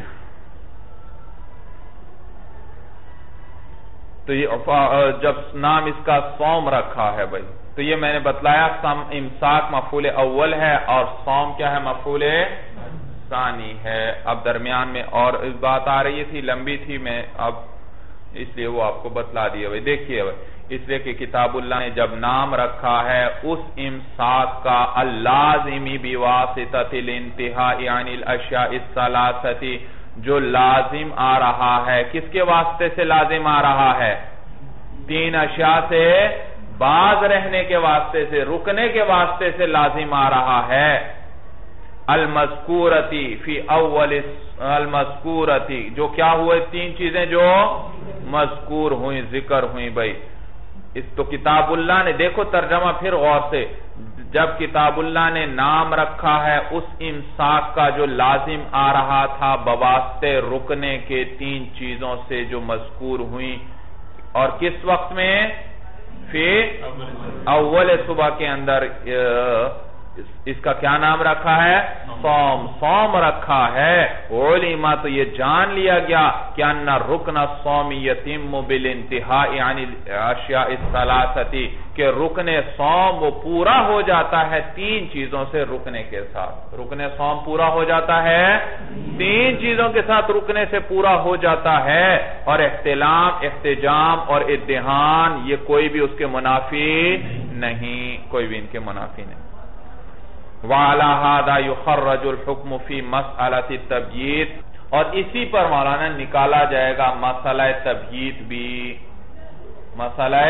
تو یہ جب نام اس کا صوم رکھا ہے بھائی، تو یہ میں نے بتلایا امساک مفعول اول ہے اور صوم کیا ہے؟ مفعول ثانی ہے. اب درمیان میں اور بات آ رہی تھی، لمبی تھی، میں اب اس لیے وہ آپ کو بتلا دیا. بھائی دیکھیے بھائی، اس لیے کہ کتاب اللہ نے جب نام رکھا ہے اس امساک کا اللازمی بواسطۃ الانتہاء عن الاشیاء الثلاثۃ، جو لازم آ رہا ہے، کس کے واسطے سے لازم آ رہا ہے؟ تین اشیاء سے باز رہنے کے واسطے سے، رکنے کے واسطے سے لازم آ رہا ہے. المذکورتی فی اول المذکورتی، جو کیا ہوئے؟ تین چیزیں جو مذکور ہوئیں، ذکر ہوئیں. بھائی اس تو کتاب اللہ نے، دیکھو ترجمہ پھر غور سے، جب کتاب اللہ نے نام رکھا ہے اس امساک کا جو لازم آ رہا تھا بواسطے رکنے کے تین چیزوں سے جو مذکور ہوئیں، اور کس وقت میں؟ فی اول صبح کے اندر. اس کا کیا نام رکھا ہے؟ صوم. صوم رکھا ہے. علماء تو یہ جان لیا گیا کہ ان رکن الصوم یتم بالانتہاء عن الاشیاء الثلاثۃ، کہ رکن صوم وہ پورا ہو جاتا ہے تین چیزوں سے رکنے کے ساتھ. رکن صوم پورا ہو جاتا ہے تین چیزوں کے ساتھ، رکنے سے پورا ہو جاتا ہے. اور احتلام، احتجام اور ادہان یہ کوئی بھی اس کے منافی نہیں، کوئی بھی ان کے منافی نہیں. وَعَلَى هَذَا يُخَرَّجُ الْحُكْمُ فِي مَسْأَلَةِ التَّبْيِيض، اور اسی پر مولانا نکالا جائے گا مسئلہ تبیید بھی. مسئلہ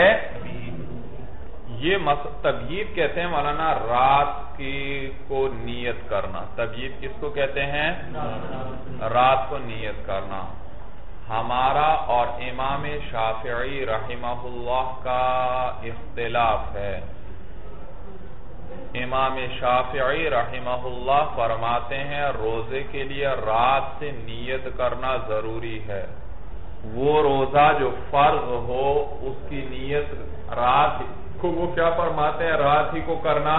یہ تبیید کہتے ہیں مولانا رات کی کو نیت کرنا. تبیید کس کو کہتے ہیں؟ رات کو نیت کرنا. ہمارا اور امام شافعی رحمہ اللہ کا اختلاف ہے. امام شافعی رحمہ اللہ فرماتے ہیں روزے کے لیے رات سے نیت کرنا ضروری ہے. وہ روزہ جو فرض ہو اس کی نیت رات کو، وہ کیا فرماتے ہیں؟ رات ہی کو کرنا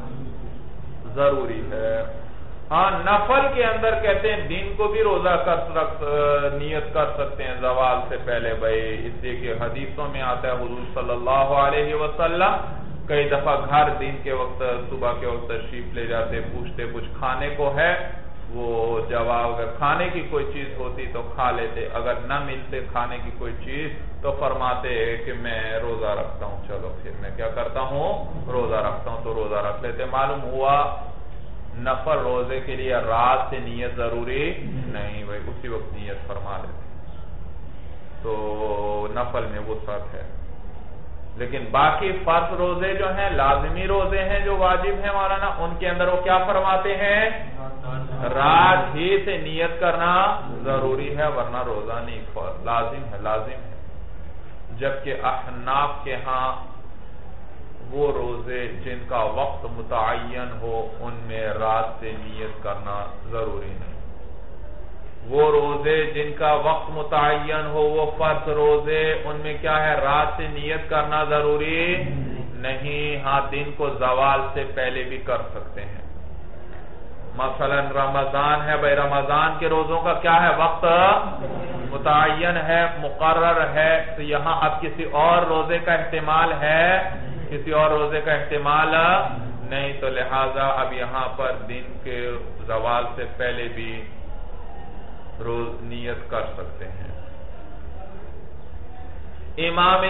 ضروری ہے. ہاں نفل کے اندر کہتے ہیں دن کو بھی روزہ کر نیت کر سکتے ہیں زوال سے پہلے بھائی، اس لیے کہ حدیثوں میں آتا ہے حضور صلی اللہ علیہ وسلم کئی دفعہ گھر دن کے وقت، صبح کے وقت تشریف لے جاتے، پوچھتے کچھ کھانے کو ہے، وہ جواب اگر کھانے کی کوئی چیز ہوتی تو کھا لیتے، اگر نہ ملتے کھانے کی کوئی چیز تو فرماتے کہ میں روزہ رکھتا ہوں، چلو پھر میں کیا کرتا ہوں؟ روزہ رکھتا ہوں. تو روزہ رکھ لیتے. معلوم ہوا نفل روزے کے لیے رات سے نیت ضروری نہیں بھائی، اسی وقت نیت فرما لیتے، تو نفل میں وسعت ہے. لیکن باقی فرض روزے جو ہیں، لازمی روزے ہیں جو واجب ہیں مولانا، ان کے اندر وہ کیا فرماتے ہیں؟ رات ہی سے نیت کرنا ضروری ہے، ورنہ روزہ نہیں، لازم ہے لازم ہے. جبکہ احناف کے ہاں وہ روزے جن کا وقت متعین ہو ان میں رات سے نیت کرنا ضروری نہیں. وہ روزے جن کا وقت متعین ہو، وہ فرض روزے، ان میں کیا ہے؟ رات سے نیت کرنا ضروری نہیں. ہاں دن کو زوال سے پہلے بھی کر سکتے ہیں. مثلا رمضان ہے بھائی، رمضان کے روزوں کا کیا ہے؟ وقت متعین ہے، مقرر ہے. تو یہاں اب کسی اور روزے کا احتمال ہے؟ کسی اور روزے کا احتمال نہیں. تو لہذا اب یہاں پر دن کے زوال سے پہلے بھی روز نیت کر سکتے ہیں. امام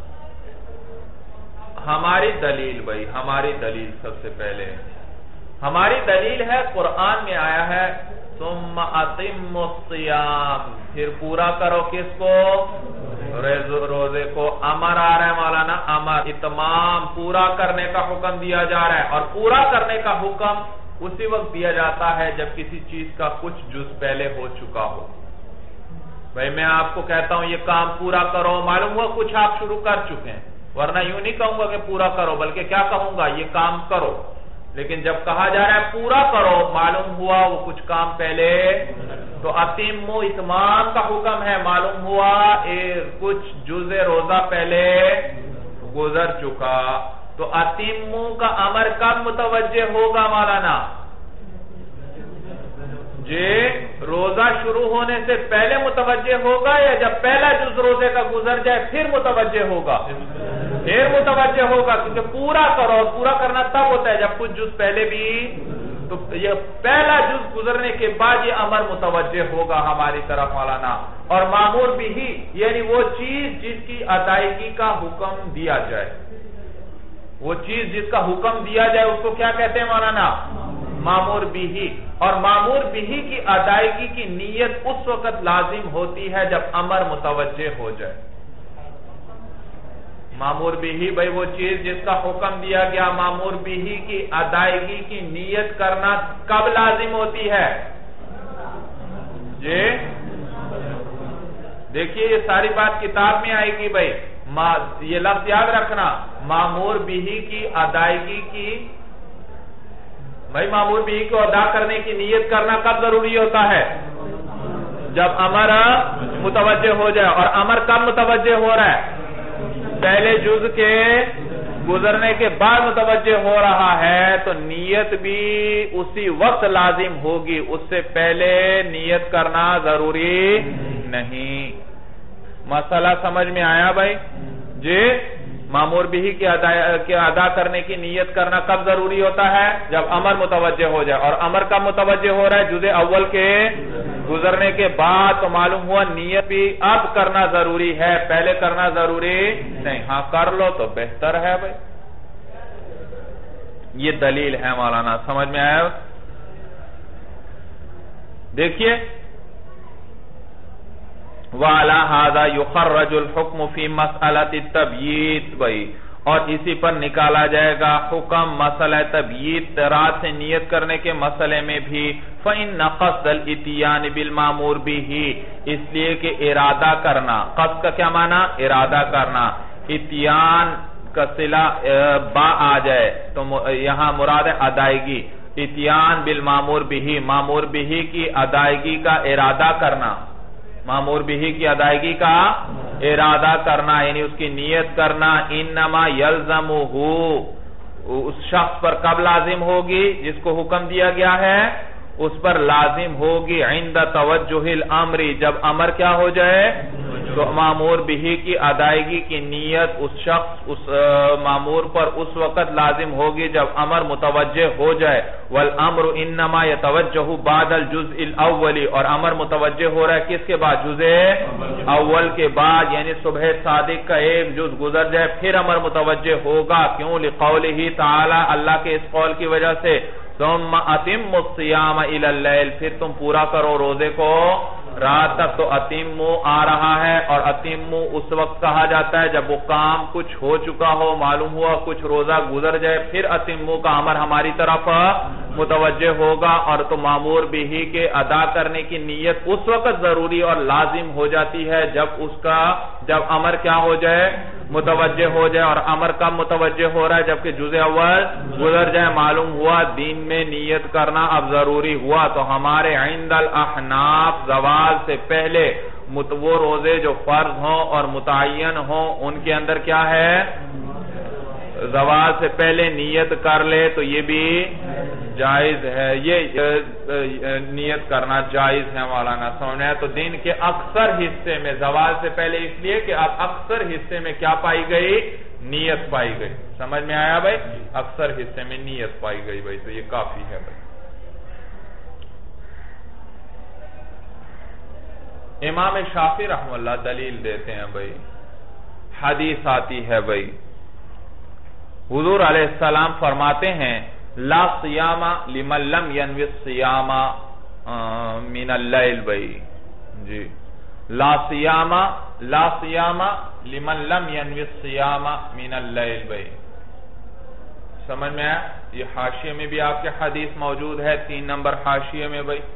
ہماری دلیل بھائی، ہماری دلیل سب سے پہلے ہماری دلیل ہے قرآن میں آیا ہے ثم اتم الصیام، پھر پورا کرو کس کو؟ روزے کو. امر آ رہا ہے مولانا، امر اتمام پورا کرنے کا حکم دیا جا رہا ہے. اور پورا کرنے کا حکم اسی وقت دیا جاتا ہے جب کسی چیز کا کچھ جز پہلے ہو چکا ہو. بھائی میں آپ کو کہتا ہوں یہ کام پورا کرو، معلوم ہوا کچھ آپ شروع کر چکے ہیں، ورنہ یوں نہیں کہوں گا کہ پورا کرو، بلکہ کیا کہوں گا؟ یہ کام کرو. لیکن جب کہا جا رہا ہے پورا کرو، معلوم ہوا وہ کچھ کام پہلے، تو اتمو اتمام کا حکم ہے، معلوم ہوا کچھ جز روزہ پہلے گزر چکا، تو اتمو کا امر کب متوجہ ہوگا مولانا؟ جی روزہ شروع ہونے سے پہلے متوجہ ہوگا یا جب پہلا جز روزے کا گزر جائے پھر متوجہ ہوگا؟ پھر متوجہ ہوگا، کیونکہ پورا کرو، پورا کرنا تب ہوتا ہے جب کچھ جز پہلے بھی، تو یہ پہلا جز گزرنے کے بعد یہ امر متوجہ ہوگا ہماری طرف مولانا۔ اور مامور بھی ہی یعنی وہ چیز جس کی ادائیگی کا حکم دیا جائے، وہ چیز جس کا حکم دیا جائے اس کو کیا کہتے ہیں مولانا؟ مامور بھی ہی۔ اور مامور بھی ہی کی ادائیگی کی نیت اس وقت لازم ہوتی ہے جب امر متوجہ ہو جائے۔ مامور بھی ہی بھئی وہ چیز جس کا حکم دیا گیا، مامور بھی ہی کی ادائیگی کی نیت کرنا کب لازم ہوتی ہے؟ جی دیکھیے یہ ساری بات کتاب میں آئے گی بھئی، یہ لفظ یاد رکھنا، مامور بھی ہی کی ادائیگی کی، بھئی مامور بھی ہی کو ادا کرنے کی نیت کرنا کب ضروری ہوتا ہے؟ جب امر متوجہ ہو جائے۔ اور امر کب متوجہ ہو رہا ہے؟ پہلے جز کے گزرنے کے بعد متوجہ ہو رہا ہے، تو نیت بھی اسی وقت لازم ہوگی، اس سے پہلے نیت کرنا ضروری نہیں۔ مسئلہ سمجھ میں آیا بھائی؟ جی مامور بھی کی ادا کرنے کی نیت کرنا کب ضروری ہوتا ہے؟ جب امر متوجہ ہو جائے۔ اور امر کب متوجہ ہو رہا ہے؟ جز اول کے گزرنے کے بعد، تو معلوم ہوا نیت بھی اب کرنا ضروری ہے، پہلے کرنا ضروری نہیں۔ ہاں کر لو تو بہتر ہے بھائی، یہ دلیل ہے مولانا، سمجھ میں آیا؟ دیکھیے وَعَلَى هَذَا يُخَرَّجُ الْحُكْمُ فِي مَسْأَلَةِ التَّبْيِيتِ بھائی، اور اسی پر نکالا جائے گا حکم مسئلہ تبییت، رات سے نیت کرنے کے مسئلے میں بھی، فَإِنَّ قَصْدَ الْإِتْيَانِ بِالْمَامُورِ بِهِ، اس لیے کہ ارادہ کرنا، قصد کا کیا معنی؟ ارادہ کرنا، اتیان کا صلہ با آ جائے تو یہاں مراد ہے ادائیگی، اتیان بالمامور بِهِ، مامور بِهِ کی ادائیگی کا ارادہ کرنا، مامور بھی کی ادائیگی کا ارادہ کرنا یعنی اس کی نیت کرنا، انما یلزمہ، اس شخص پر کب لازم ہوگی جس کو حکم دیا گیا ہے؟ اس پر لازم ہوگی عند توجہ الامر، جب امر کیا ہو جائے؟ تو مامور بھی کی ادائیگی کی نیت اس شخص اس مامور پر اس وقت لازم ہوگی جب امر متوجہ ہو جائے۔ والامر انما يتوجہ بعد الجزء الاول، اور امر متوجہ ہو رہا ہے کس کے بعد؟ جزء اول کے بعد، یعنی صبح صادق کا ایک جز گزر جائے پھر امر متوجہ ہوگا، کیوں؟ لقولہ تعالی، اللہ کے اس قول کی وجہ سے، ثم اتموا الصیام الی اللیل، پھر تم پورا کرو روزے کو رات تک۔ تو اتمو آ رہا ہے، اور اتمو اس وقت کہا جاتا ہے جب وہ کام کچھ ہو چکا ہو، معلوم ہوا کچھ روزہ گزر جائے، پھر اتمو کا امر ہماری طرف متوجہ ہوگا، اور تو مامور بھی کے ادا کرنے کی نیت اس وقت ضروری اور لازم ہو جاتی ہے جب اس کا جب امر کیا ہو جائے؟ متوجہ ہو جائے۔ اور امر کب متوجہ ہو رہا ہے؟ جبکہ جز اول گزر جائے، معلوم ہوا دین میں نیت کرنا اب ضروری ہوا۔ تو ہمارے عند الاحناف زوال سے پہلے وہ روزے جو فرض ہوں اور متعین ہوں ان کے اندر کیا ہے؟ زوال سے پہلے نیت کر لے تو یہ بھی جائز ہے، یہ نیت کرنا جائز ہے مولانا، سمجھنا ہے؟ تو دن کے اکثر حصے میں زوال سے پہلے اس لیے کہ اب اکثر حصے میں کیا پائی گئی؟ نیت پائی گئی، سمجھ میں آیا بھائی؟ اکثر حصے میں نیت پائی گئی بھائی، تو یہ کافی ہے بھائی۔ امام شافعی رحمہ اللہ دلیل دیتے ہیں بھائی، حدیث آتی ہے بھائی، حضور علیہ السلام فرماتے ہیں لا صیام لمن لم ینوی الصیام من اللیل بھائی، جی لا صیام لا صیام لمن لم ینوی الصیام من اللیل بھائی، سمجھ میں آیا؟ یہ حاشیے میں بھی آپ کے حدیث موجود ہے، تین نمبر حاشیے میں بھائی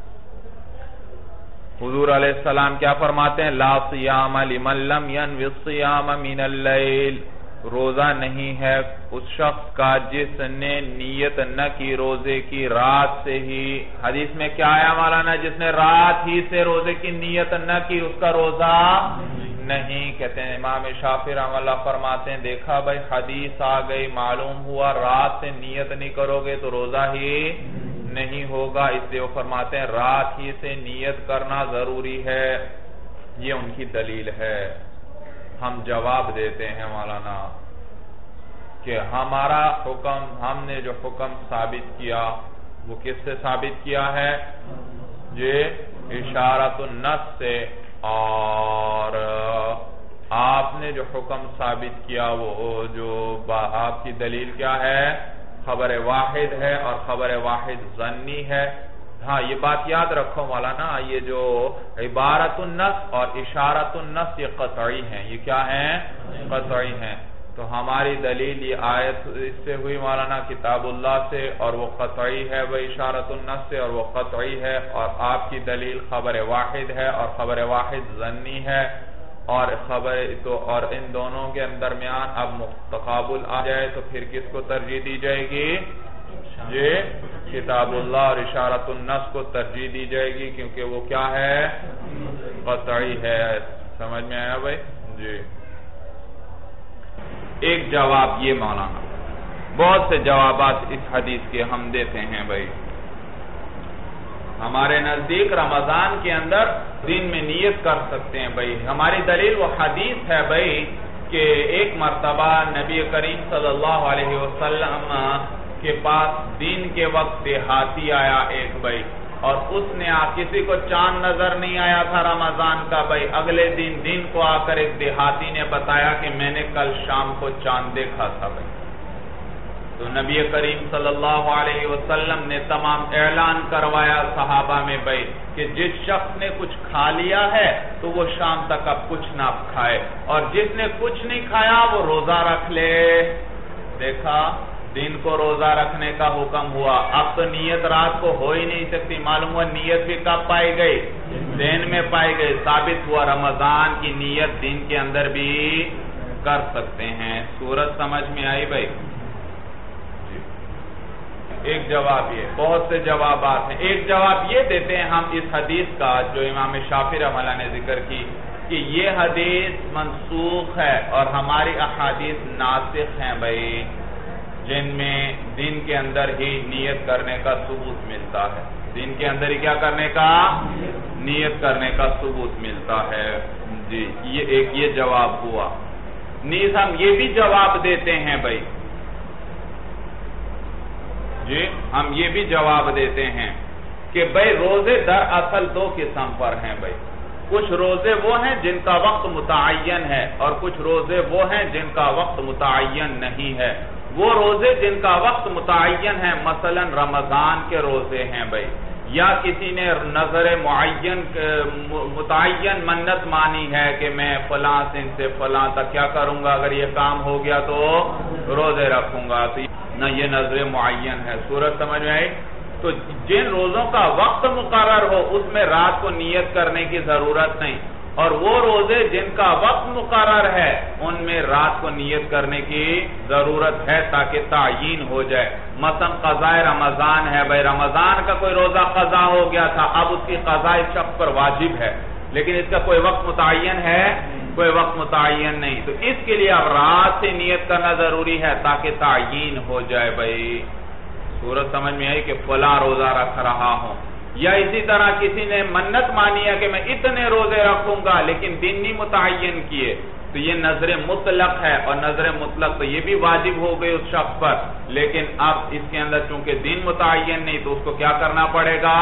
حضور علیہ السلام کیا فرماتے ہیں؟ لا صیام لمن لم ینوی الصیام من اللیل، روزہ نہیں ہے اس شخص کا جس نے نیت نہ کی روزے کی رات سے ہی. حدیث میں کیا آیا مولانا؟ جس نے رات ہی سے روزے کی نیت نہ کی اس کا روزہ نہیں. کہتے ہیں امام شافعی رحمہ اللہ فرماتے ہیں دیکھا بھائی حدیث آ گئی، معلوم ہوا رات سے نیت نہیں کرو گے تو روزہ ہی نہیں ہوگا، اس لیے وہ فرماتے ہیں رات ہی سے نیت کرنا ضروری ہے. یہ ان کی دلیل ہے. ہم جواب دیتے ہیں مولانا کہ ہمارا حکم، ہم نے جو حکم ثابت کیا وہ کس سے ثابت کیا ہے؟ یہ اشارۃ النص سے. اور آپ نے جو حکم ثابت کیا وہ جو آپ کی دلیل کیا ہے؟ خبر واحد ہے، اور خبر واحد ظنی ہے. ہاں یہ بات یاد رکھو مولانا، یہ جو عبارت النص اور اشارت النص یہ قطعی ہیں. یہ کیا ہیں؟ قطعی ہیں. تو ہماری دلیل یہ آیت اس سے ہوئی مولانا کتاب اللہ سے، اور وہ قطعی ہے وہ اشارت النص سے، اور وہ قطعی ہے. اور آپ کی دلیل خبر واحد ہے، اور خبر واحد ظنی ہے. اور خبر تو اور ان دونوں کے درمیان اب تقابل آ جائے تو پھر کس کو ترجیح دی جائے گی؟ یہ کتاب اللہ اور اشارت النص کو ترجیح دی جائے گی، کیونکہ وہ کیا ہے؟ قطعی ہے. سمجھ میں آیا بھائی؟ جی. ایک جواب یہ مولانا، بہت سے جوابات اس حدیث کے ہم دیتے ہیں بھائی. ہمارے نزدیک رمضان کے اندر دن میں نیت کر سکتے ہیں بھائی. ہماری دلیل وہ حدیث ہے بھائی کہ ایک مرتبہ نبی کریم صلی اللہ علیہ وسلم کے پاس دن کے وقت دیہاتی آیا ایک بھائی، اور اس نے کسی کو چاند نظر نہیں آیا تھا رمضان کا بھائی. اگلے دن دن کو آ کر ایک دیہاتی نے بتایا کہ میں نے کل شام کو چاند دیکھا تھا بھائی. تو نبی کریم صلی اللہ علیہ وسلم نے تمام اعلان کروایا صحابہ میں بھائی کہ جس شخص نے کچھ کھا لیا ہے تو وہ شام تک اب کچھ نہ کھائے، اور جس نے کچھ نہیں کھایا وہ روزہ رکھ لے. دیکھا دن کو روزہ رکھنے کا حکم ہوا. اب تو نیت رات کو ہو ہی نہیں سکتی. معلوم ہوا نیت بھی کب پائی گئی؟ دن میں پائی گئی. ثابت ہوا رمضان کی نیت دن کے اندر بھی کر سکتے ہیں. سورج سمجھ میں آئی بھائی؟ ایک جواب یہ، بہت سے جوابات ہیں. ایک جواب یہ دیتے ہیں ہم اس حدیث کا جو امام شافعی رحمہ اللہ نے ذکر کی کہ یہ حدیث منسوخ ہے اور ہماری احادیث ناسخ ہیں بھائی، جن میں دن کے اندر ہی نیت کرنے کا ثبوت ملتا ہے. دن کے اندر ہی کیا کرنے کا؟ نیت کرنے کا ثبوت ملتا ہے. جی یہ ایک یہ جواب ہوا. نیز ہم یہ بھی جواب دیتے ہیں بھائی، جی ہم یہ بھی جواب دیتے ہیں کہ بھائی روزے در اصل دو قسم پر ہیں بھائی. کچھ روزے وہ ہیں جن کا وقت متعین ہے، اور کچھ روزے وہ ہیں جن کا وقت متعین نہیں ہے. وہ روزے جن کا وقت متعین ہے مثلا رمضان کے روزے ہیں بھائی، یا کسی نے نظر معین متعین منت مانی ہے کہ میں فلاں دن سے فلاں تک کیا کروں گا، اگر یہ کام ہو گیا تو روزے رکھوں گا، تو نہ یہ نظر معین ہے. سورج سمجھ میں آئی؟ تو جن روزوں کا وقت مقرر ہو اس میں رات کو نیت کرنے کی ضرورت نہیں، اور وہ روزے جن کا وقت مقرر ہے ان میں رات کو نیت کرنے کی ضرورت ہے تاکہ تعیین ہو جائے. مثلا قضاء رمضان ہے بھائی، رمضان کا کوئی روزہ قضا ہو گیا تھا، اب اس کی قضاء اس شخص پر واجب ہے، لیکن اس کا کوئی وقت متعین ہے؟ کوئی وقت متعین نہیں. تو اس کے لیے اب رات سے نیت کرنا ضروری ہے تاکہ تعیین ہو جائے بھائی. صورت سمجھ میں آئی کہ فلاں روزہ رکھ رہا ہوں. یا اسی طرح کسی نے منت مانی ہے کہ میں اتنے روزے رکھوں گا لیکن دن نہیں متعین کیے، تو یہ نظر مطلق ہے، اور نظر مطلق تو یہ بھی واجب ہو گئی اس شخص پر، لیکن اب اس کے اندر چونکہ دن متعین نہیں تو اس کو کیا کرنا پڑے گا؟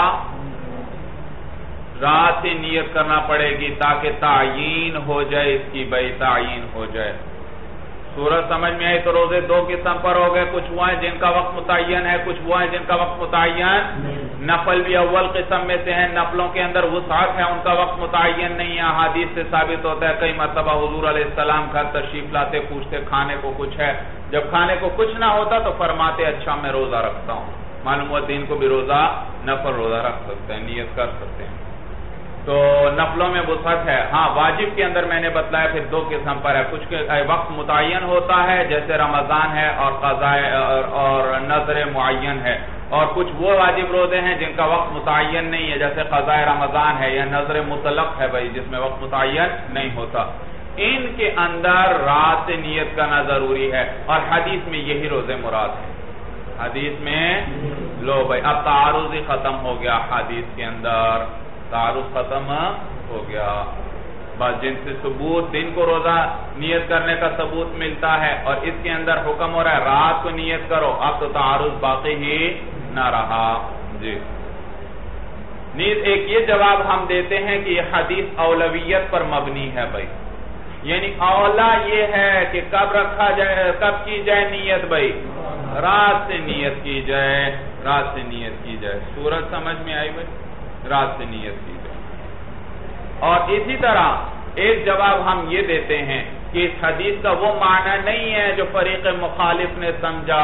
رات سے نیت کرنا پڑے گی تاکہ تعیین ہو جائے اس کی بھائی، تعیین ہو جائے. سورج سمجھ میں آئی؟ تو روزے دو قسم پر ہو گئے، کچھ وہ ہیں جن کا وقت متعین ہے، کچھ وہ ہیں جن کا وقت متعین. نفل بھی اول قسم میں سے ہیں، نفلوں کے اندر وسعت ہے، ان کا وقت متعین نہیں ہے. حدیث سے ثابت ہوتا ہے کئی مرتبہ حضور علیہ السلام گھر تشریف لاتے، پوچھتے کھانے کو کچھ ہے، جب کھانے کو کچھ نہ ہوتا تو فرماتے اچھا میں روزہ رکھتا ہوں. معلوم ہوا دن کو بھی روزہ نفل روزہ رکھ سکتے ہیں، نیت کر سکتے ہیں. تو نفلوں میں وسعت ہے. ہاں واجب کے اندر میں نے بتلایا پھر دو قسم پر ہے. کچھ وقت متعین ہوتا ہے جیسے رمضان ہے اور قضاء اور نظر معین ہے, اور کچھ وہ واجب روزے ہیں جن کا وقت متعین نہیں ہے جیسے قضاء رمضان ہے یا نظر مطلق ہے بھائی جس میں وقت متعین نہیں ہوتا. ان کے اندر رات سے نیت کرنا ضروری ہے, اور حدیث میں یہی روزے مراد ہے. حدیث میں لو بھائی اب تعارض ہی ختم ہو گیا. حدیث کے اندر تعارض ختم ہو گیا. بس جن سے ثبوت دن کو روزہ نیت کرنے کا ثبوت ملتا ہے اور اس کے اندر حکم ہو رہا ہے رات کو نیت کرو, اب تو تعارض باقی ہی نہ رہا. جی نیز ایک یہ جواب ہم دیتے ہیں کہ یہ حدیث اولویت پر مبنی ہے بھائی, یعنی اولا یہ ہے کہ کب رکھا جائے, کب کی جائے نیت بھائی, رات سے نیت کی جائے, رات سے نیت کی جائے. سورج سمجھ میں آئی بھائی, رات سے نیت کی جائے. اور اسی طرح ایک جواب ہم یہ دیتے ہیں کہ اس حدیث کا وہ معنی نہیں ہے جو فریق مخالف نے سمجھا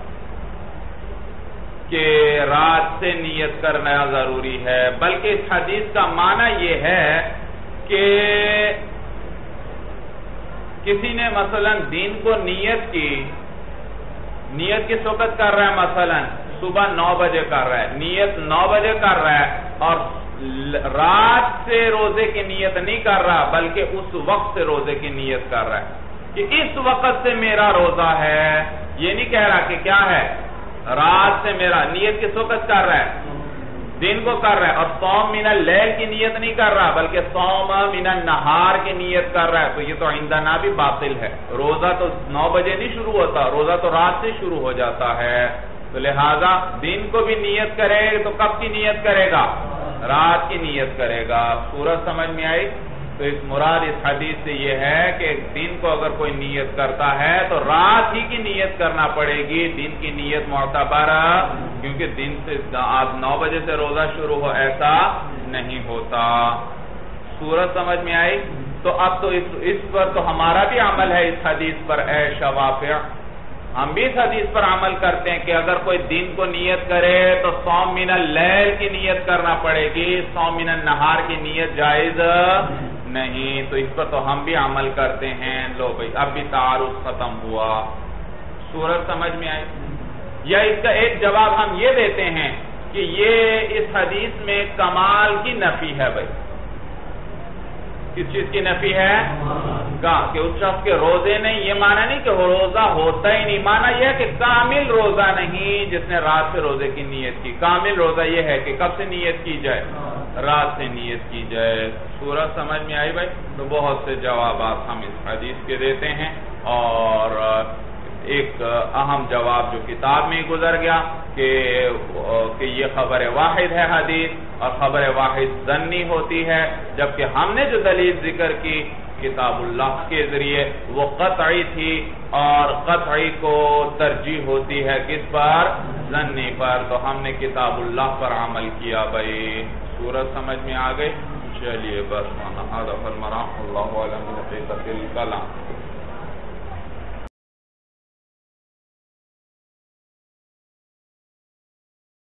کہ رات سے نیت کرنا ضروری ہے, بلکہ اس حدیث کا معنی یہ ہے کہ کسی نے مثلا دین کو نیت کی, نیت کس وقت کر رہا ہے, مثلا صبح نو بجے کر رہا ہے, نیت نو بجے کر رہا ہے, اور رات سے روزے کی نیت نہیں کر رہا بلکہ اس وقت سے روزے کی نیت کر رہا ہے کہ اس وقت سے میرا روزہ ہے. یہ نہیں کہہ رہا کہ کیا ہے رات سے میرا, نیت کس وقت کر رہا ہے, دن کو کر رہا ہے. اور صوم من اللیل کی نیت نہیں کر رہا بلکہ صوم من النہار کی نیت کر رہا ہے. تو یہ تو عندنا بھی باطل ہے. روزہ تو نو بجے نہیں شروع ہوتا, روزہ تو رات سے شروع ہو جاتا ہے. تو لہذا دن کو بھی نیت کرے تو کب کی نیت کرے گا, رات کی نیت کرے گا. سورج سمجھ میں آئی. تو اس مراد اس حدیث سے یہ ہے کہ دن کو اگر کوئی نیت کرتا ہے تو رات ہی کی نیت کرنا پڑے گی, دن کی نیت معتبر, کیونکہ دن سے آج نو بجے سے روزہ شروع ہو ایسا نہیں ہوتا. سورج سمجھ میں آئی. تو اب تو اس, اس پر تو ہمارا بھی عمل ہے اس حدیث پر. اے شوافع, ہم بھی اس حدیث پر عمل کرتے ہیں کہ اگر کوئی دن کو نیت کرے تو صوم من اللیل کی نیت کرنا پڑے گی, صوم من النہار کی نیت جائز نہیں. تو اس پر تو ہم بھی عمل کرتے ہیں. لو بھئی اب بھی تعارض ختم ہوا. سورج سمجھ میں آئی. یا اس کا ایک جواب ہم یہ دیتے ہیں کہ یہ اس حدیث میں کمال کی نفی ہے بھئی. کس چیز کی نفی ہے, کہا کہ اس شخص کے روزے نہیں, یہ معنی نہیں کہ روزہ ہوتا ہی نہیں, معنی یہ ہے کہ کامل روزہ نہیں جس نے رات سے روزے کی نیت کی. کامل روزہ یہ ہے کہ کب سے نیت کی جائے, رات سے نیت کی جائے. سورج سمجھ میں آئی بھائی. تو بہت سے جوابات ہم اس حدیث کے دیتے ہیں, اور ایک اہم جواب جو کتاب میں گزر گیا کہ کہ یہ خبر واحد ہے حدیث, اور خبر واحد ظنی ہوتی ہے, جبکہ ہم نے جو دلیل ذکر کی کتاب اللہ کے ذریعے وہ قطعی تھی, اور قطعی کو ترجیح ہوتی ہے کس پر, ظنی پر. تو ہم نے کتاب اللہ پر عمل کیا بھائی. سورج سمجھ میں آ گئی. چلیے بس مانا هذا فالمرام اللہ علم حقیقت الکلام.